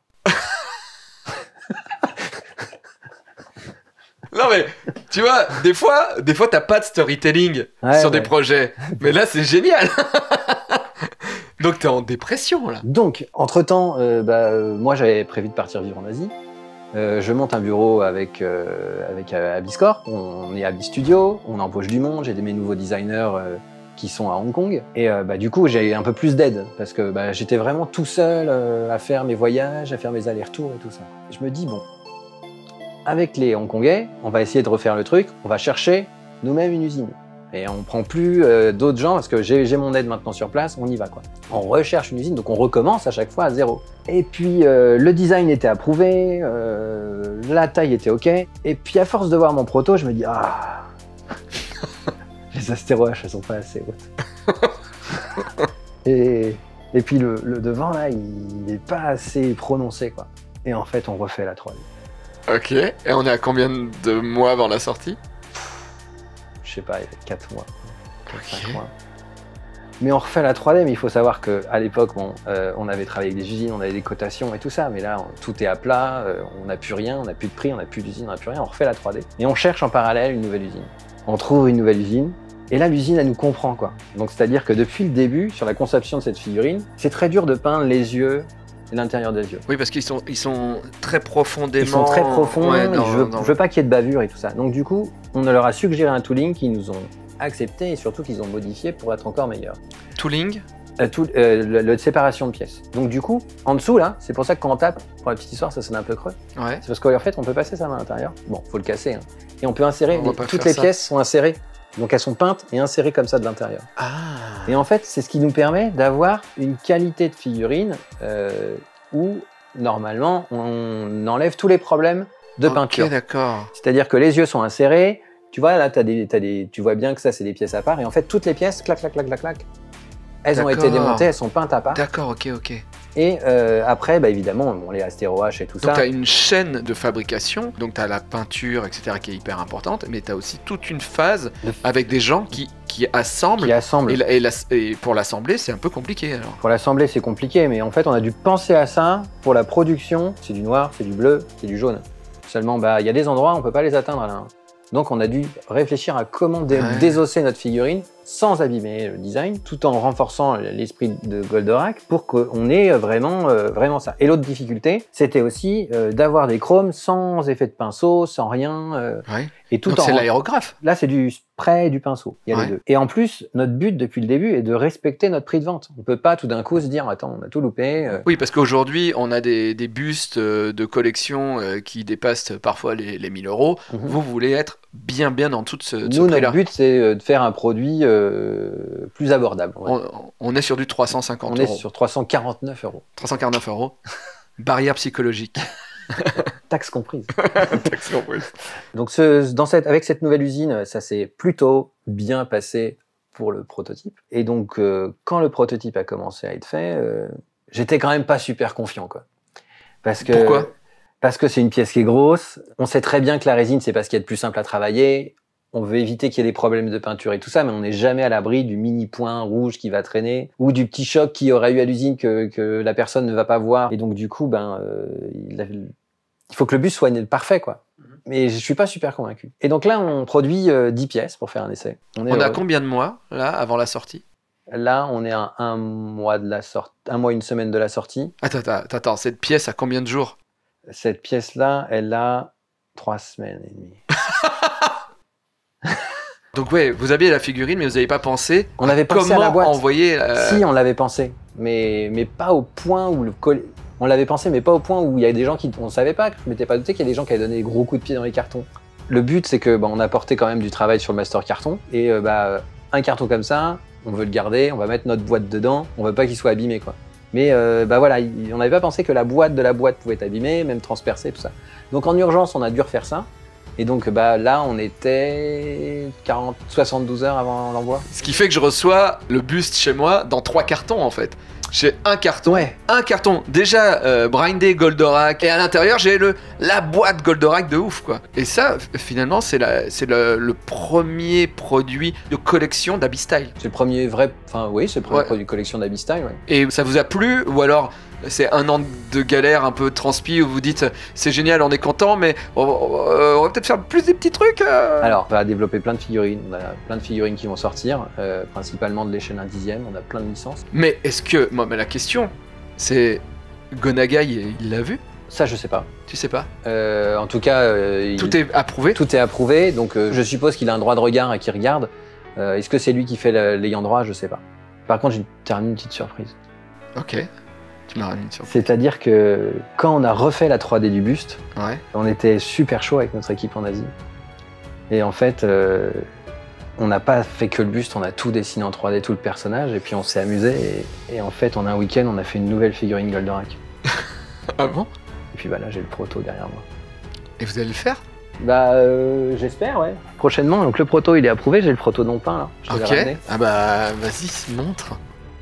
Speaker 2: Non mais, tu vois, des fois, des fois t'as pas de storytelling
Speaker 3: Ouais,
Speaker 2: sur
Speaker 3: ouais.
Speaker 2: des projets. Mais là, c'est génial. Donc t'es en dépression, là.
Speaker 3: Donc, entre-temps, euh, bah, euh, moi j'avais prévu de partir vivre en Asie. Euh, je monte un bureau avec, euh, avec euh, Abiscorp, on est Abis Studio, on embauche du monde, j'ai des mes nouveaux designers euh, qui sont à Hong Kong. Et euh, bah, du coup, j'ai un peu plus d'aide, parce que bah, j'étais vraiment tout seul euh, à faire mes voyages, à faire mes allers-retours et tout ça. Je me dis, bon, avec les Hongkongais, on va essayer de refaire le truc, on va chercher nous-mêmes une usine. Et on prend plus euh, d'autres gens, parce que j'ai j'ai mon aide maintenant sur place, on y va, quoi. On recherche une usine, donc on recommence à chaque fois à zéro. Et puis euh, le design était approuvé, euh, la taille était ok, et puis à force de voir mon proto, je me dis, ah, les astéroïdes, elles sont pas assez hautes. et, et puis le, le devant, là, il n'est pas assez prononcé, quoi. Et en fait, on refait la trois D.
Speaker 2: Ok, et on est à combien de mois avant la sortie?
Speaker 3: Je sais pas, il y a quatre mois, quatre, cinq
Speaker 2: Ok.
Speaker 3: mois. Mais on refait la trois D, mais il faut savoir qu'à l'époque, bon, euh, on avait travaillé avec des usines, on avait des cotations et tout ça, mais là, on- tout est à plat, euh, on n'a plus rien, on n'a plus de prix, on n'a plus d'usine, on n'a plus rien, on refait la trois D. Et on cherche en parallèle une nouvelle usine. On trouve une nouvelle usine, et là, l'usine, elle nous comprend, quoi. Donc, c'est-à-dire que depuis le début, sur la conception de cette figurine, c'est très dur de peindre les yeux et l'intérieur des yeux.
Speaker 2: Oui, parce qu'ils sont, ils sont très profondément...
Speaker 3: Ils sont très profonds,
Speaker 2: Ouais, dans-
Speaker 3: je, veux,
Speaker 2: dans-
Speaker 3: je veux pas qu'il y ait de bavure et tout ça. Donc du coup, on leur a suggéré un tooling qu'ils nous ont accepté et surtout qu'ils ont modifié pour être encore meilleur.
Speaker 2: Tooling.
Speaker 3: Euh, tout, euh, le, le séparation de pièces. Donc du coup, en dessous là, c'est pour ça que quand on tape, pour la petite histoire, ça sonne un peu creux.
Speaker 2: Ouais.
Speaker 3: C'est parce qu'en fait, on peut passer ça à l'intérieur. Bon, faut le casser. Hein. Et on peut insérer,
Speaker 2: On va
Speaker 3: les-
Speaker 2: pas
Speaker 3: toutes
Speaker 2: faire
Speaker 3: les
Speaker 2: ça.
Speaker 3: pièces sont insérées. Donc elles sont peintes et insérées comme ça de l'intérieur.
Speaker 2: Ah.
Speaker 3: Et en fait, c'est ce qui nous permet d'avoir une qualité de figurine euh, où, normalement, on enlève tous les problèmes de peinture.
Speaker 2: Ok, d'accord.
Speaker 3: C'est-à-dire que les yeux sont insérés. Tu vois, là, t'as des, t'as des, tu vois bien que ça, c'est des pièces à part. Et en fait, toutes les pièces, clac, clac, clac, clac, clac, elles ont été
Speaker 2: D'accord.
Speaker 3: démontées, elles sont peintes à part.
Speaker 2: D'accord, ok, ok.
Speaker 3: Et euh, après, bah, évidemment, bon, les Astéro H et tout
Speaker 2: Donc
Speaker 3: ça.
Speaker 2: tu as une chaîne de fabrication, donc tu as la peinture, et cetera, qui est hyper importante, mais tu as aussi toute une phase
Speaker 3: De-
Speaker 2: avec des gens qui, qui assemblent.
Speaker 3: Qui assemblent.
Speaker 2: Et, la- et la- et pour l'assembler, c'est un peu compliqué alors.
Speaker 3: Pour l'assembler, c'est compliqué, mais en fait, on a dû penser à ça pour la production. C'est du noir, c'est du bleu, c'est du jaune. Seulement, bah, il y a des endroits, on peut pas les atteindre là. Donc, on a dû réfléchir à comment dé-
Speaker 2: Ouais.
Speaker 3: désosser notre figurine sans abîmer le design, tout en renforçant l'esprit de Goldorak pour qu'on ait vraiment, euh, vraiment ça. Et l'autre difficulté, c'était aussi euh, d'avoir des chromes sans effet de pinceau, sans rien, euh,
Speaker 2: Ouais.
Speaker 3: et tout
Speaker 2: Donc
Speaker 3: en
Speaker 2: c'est l'aérographe.
Speaker 3: Là, c'est du spray et du pinceau. Il y a
Speaker 2: Ouais.
Speaker 3: les deux. Et en plus, notre but depuis le début est de respecter notre prix de vente. On peut pas tout d'un coup se dire, attends, on a tout loupé. euh.
Speaker 2: Oui, parce qu'aujourd'hui, on a des, des bustes euh, de collection euh, qui dépassent parfois les, les mille euros.
Speaker 3: Mhm.
Speaker 2: Vous voulez être bien, bien en dessous de ce, de ce
Speaker 3: Nous,
Speaker 2: prix-là.
Speaker 3: notre but, c'est euh, de faire un produit euh, plus abordable. Ouais.
Speaker 2: On, on est sur du trois cent cinquante
Speaker 3: On est
Speaker 2: euros.
Speaker 3: sur trois cent quarante-neuf euros.
Speaker 2: trois cent quarante-neuf euros. Barrière psychologique.
Speaker 3: Taxe comprise. Donc, ce, dans cette, avec cette nouvelle usine, ça s'est plutôt bien passé pour le prototype. Et donc, euh, quand le prototype a commencé à être fait, euh, j'étais quand même pas super confiant, quoi. Parce que,
Speaker 2: Pourquoi ?
Speaker 3: Parce que c'est une pièce qui est grosse. On sait très bien que la résine, c'est parce qu'il y a de plus simple à travailler. On veut éviter qu'il y ait des problèmes de peinture et tout ça, mais on n'est jamais à l'abri du mini point rouge qui va traîner ou du petit choc qu'il y aurait eu à l'usine que, que la personne ne va pas voir. Et donc, du coup, ben, euh, il, a- il faut que le bus soit parfait, quoi. Mais je suis pas super convaincu. Et donc là, on produit euh, dix pièces pour faire un essai. On, est
Speaker 2: On a
Speaker 3: heureux.
Speaker 2: combien de mois, là, avant la sortie ?
Speaker 3: Là, on est à un mois de la sortie, un mois, une semaine de la sortie.
Speaker 2: Attends, attends, attends, cette pièce a combien de jours ?
Speaker 3: Cette pièce-là, elle a trois semaines et demie.
Speaker 2: Donc ouais, vous aviez la figurine, mais vous n'avez pas pensé
Speaker 3: On avait pensé
Speaker 2: comment
Speaker 3: à la boîte.
Speaker 2: envoyer... euh,
Speaker 3: Si, on l'avait pensé, mais, mais pas au point où le coll- On l'avait pensé, mais pas au point où il y avait des gens qui... On savait pas, je m'étais pas douté qu'il y a des gens qui avaient donné des gros coups de pied dans les cartons. Le but, c'est que bah, on a porté quand même du travail sur le master carton, et euh, bah, un carton comme ça, on veut le garder, on va mettre notre boîte dedans, on veut pas qu'il soit abîmé, quoi. Mais euh, bah voilà, il- on n'avait pas pensé que la boîte de la boîte pouvait être abîmée, même transpercée, tout ça. Donc en urgence, on a dû refaire ça. Et donc bah, là, on était quarante, soixante-douze heures avant l'envoi.
Speaker 2: Ce qui fait que je reçois le buste chez moi dans trois cartons, en fait. J'ai un carton,
Speaker 3: Ouais.
Speaker 2: un carton déjà euh, brindé Goldorak, et à l'intérieur j'ai le la boîte Goldorak de ouf, quoi. Et ça, f- finalement, c'est la c'est le, le premier produit de collection d'Abystyle.
Speaker 3: C'est le premier vrai... Enfin oui, c'est le premier
Speaker 2: Ouais.
Speaker 3: produit de collection d'Abystyle, ouais.
Speaker 2: Et ça vous a plu, ou alors c'est un an de galère un peu transpi où vous dites c'est génial, on est content, mais on, on- euh, on va peut-être faire plus des petits trucs. euh.
Speaker 3: Alors, on va développer plein de figurines. On a plein de figurines qui vont sortir, euh, principalement de l'échelle un dixième. On a plein de licences.
Speaker 2: Mais est-ce que, moi, mais la question, c'est Gonagai, il l'a vu?
Speaker 3: Ça, je sais pas.
Speaker 2: Tu sais pas?
Speaker 3: Euh, en tout cas, euh, il-
Speaker 2: Tout est approuvé?
Speaker 3: tout est approuvé. Donc, euh, je suppose qu'il a un droit de regard et qu'il regarde. Euh, Est-ce que c'est lui qui fait le- l'ayant droit? Je sais pas. Par contre, j'ai terminé une petite surprise.
Speaker 2: Ok. Tu m'as ramené sur.
Speaker 3: C'est-à-dire que quand on a refait la trois D du buste,
Speaker 2: Ouais.
Speaker 3: on était super chaud avec notre équipe en Asie. Et en fait, euh, on n'a pas fait que le buste, on a tout dessiné en trois D, tout le personnage, et puis on s'est amusé. Et, et en fait, en un week-end, on a fait une nouvelle figurine Goldorak.
Speaker 2: Ah bon?
Speaker 3: Et puis bah là, j'ai le proto derrière moi.
Speaker 2: Et vous allez le faire?
Speaker 3: Bah, euh, j'espère, ouais. Prochainement, donc le proto, il est approuvé, j'ai le proto non peint, là. Je te l'ai
Speaker 2: Ok.
Speaker 3: ramené.
Speaker 2: Ah bah, vas-y, montre.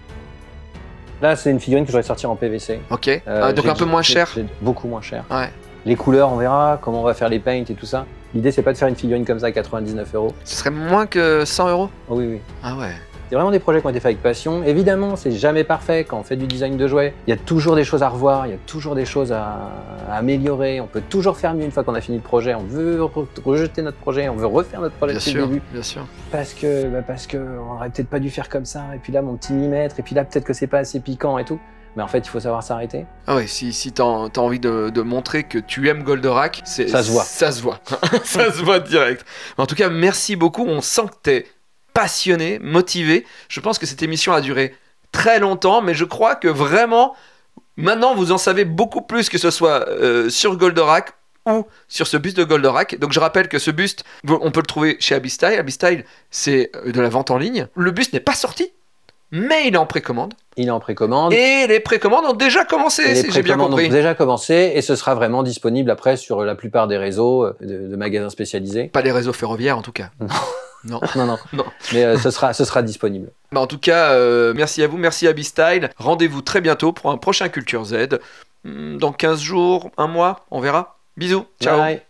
Speaker 3: Là, c'est une figurine que je vais sortir en P V C.
Speaker 2: Ok.
Speaker 3: Euh,
Speaker 2: Ah, donc
Speaker 3: j'ai-
Speaker 2: un peu moins
Speaker 3: j'ai-
Speaker 2: cher.
Speaker 3: j'ai- Beaucoup moins cher.
Speaker 2: Ouais.
Speaker 3: Les couleurs, on verra, comment on va faire les paints et tout ça. L'idée, c'est pas de faire une figurine comme ça à quatre-vingt-dix-neuf euros.
Speaker 2: Ce serait moins que cent euros?
Speaker 3: Oh, oui, oui.
Speaker 2: Ah ouais.
Speaker 3: C'est vraiment des projets qui ont été faits avec passion. Évidemment, c'est jamais parfait quand on fait du design de jouets. Il y a toujours des choses à revoir, il y a toujours des choses à, à améliorer. On peut toujours faire mieux une fois qu'on a fini le projet. On veut re- rejeter notre projet, on veut refaire notre projet
Speaker 2: Bien
Speaker 3: depuis
Speaker 2: sûr,
Speaker 3: le début.
Speaker 2: bien sûr.
Speaker 3: Parce que, bah parce que on aurait peut-être pas dû faire comme ça. Et puis là, mon petit millimètre. Et puis là, peut-être que c'est pas assez piquant et tout. Mais en fait, il faut savoir s'arrêter.
Speaker 2: Ah ouais, si, si t'as t'as envie de, de montrer que tu aimes Goldorak, c'est
Speaker 3: Ça se voit.
Speaker 2: Ça se voit. Ça se voit direct. Mais en tout cas, merci beaucoup. On sent que t'es passionné, motivé. Je pense que cette émission a duré très longtemps, mais je crois que vraiment, maintenant, vous en savez beaucoup plus, que ce soit euh, sur Goldorak ou sur ce buste de Goldorak. Donc je rappelle que ce buste, on peut le trouver chez Abystyle. Abystyle, c'est euh, de la vente en ligne. Le buste n'est pas sorti, mais il est en précommande.
Speaker 3: Il est en précommande.
Speaker 2: Et les précommandes ont déjà commencé,
Speaker 3: Et les
Speaker 2: si j'ai bien
Speaker 3: précommandes
Speaker 2: compris.
Speaker 3: ont déjà commencé et ce sera vraiment disponible après sur la plupart des réseaux euh, de, de magasins spécialisés.
Speaker 2: Pas les réseaux ferroviaires en tout cas. Non.
Speaker 3: Non, non.
Speaker 2: Non.
Speaker 3: Mais euh, ce, sera, ce sera disponible.
Speaker 2: Bah, en tout cas, euh, merci à vous, merci à B-Style. Rendez-vous très bientôt pour un prochain Culture Z. Dans quinze jours, un mois, on verra. Bisous, ciao.
Speaker 3: Bye.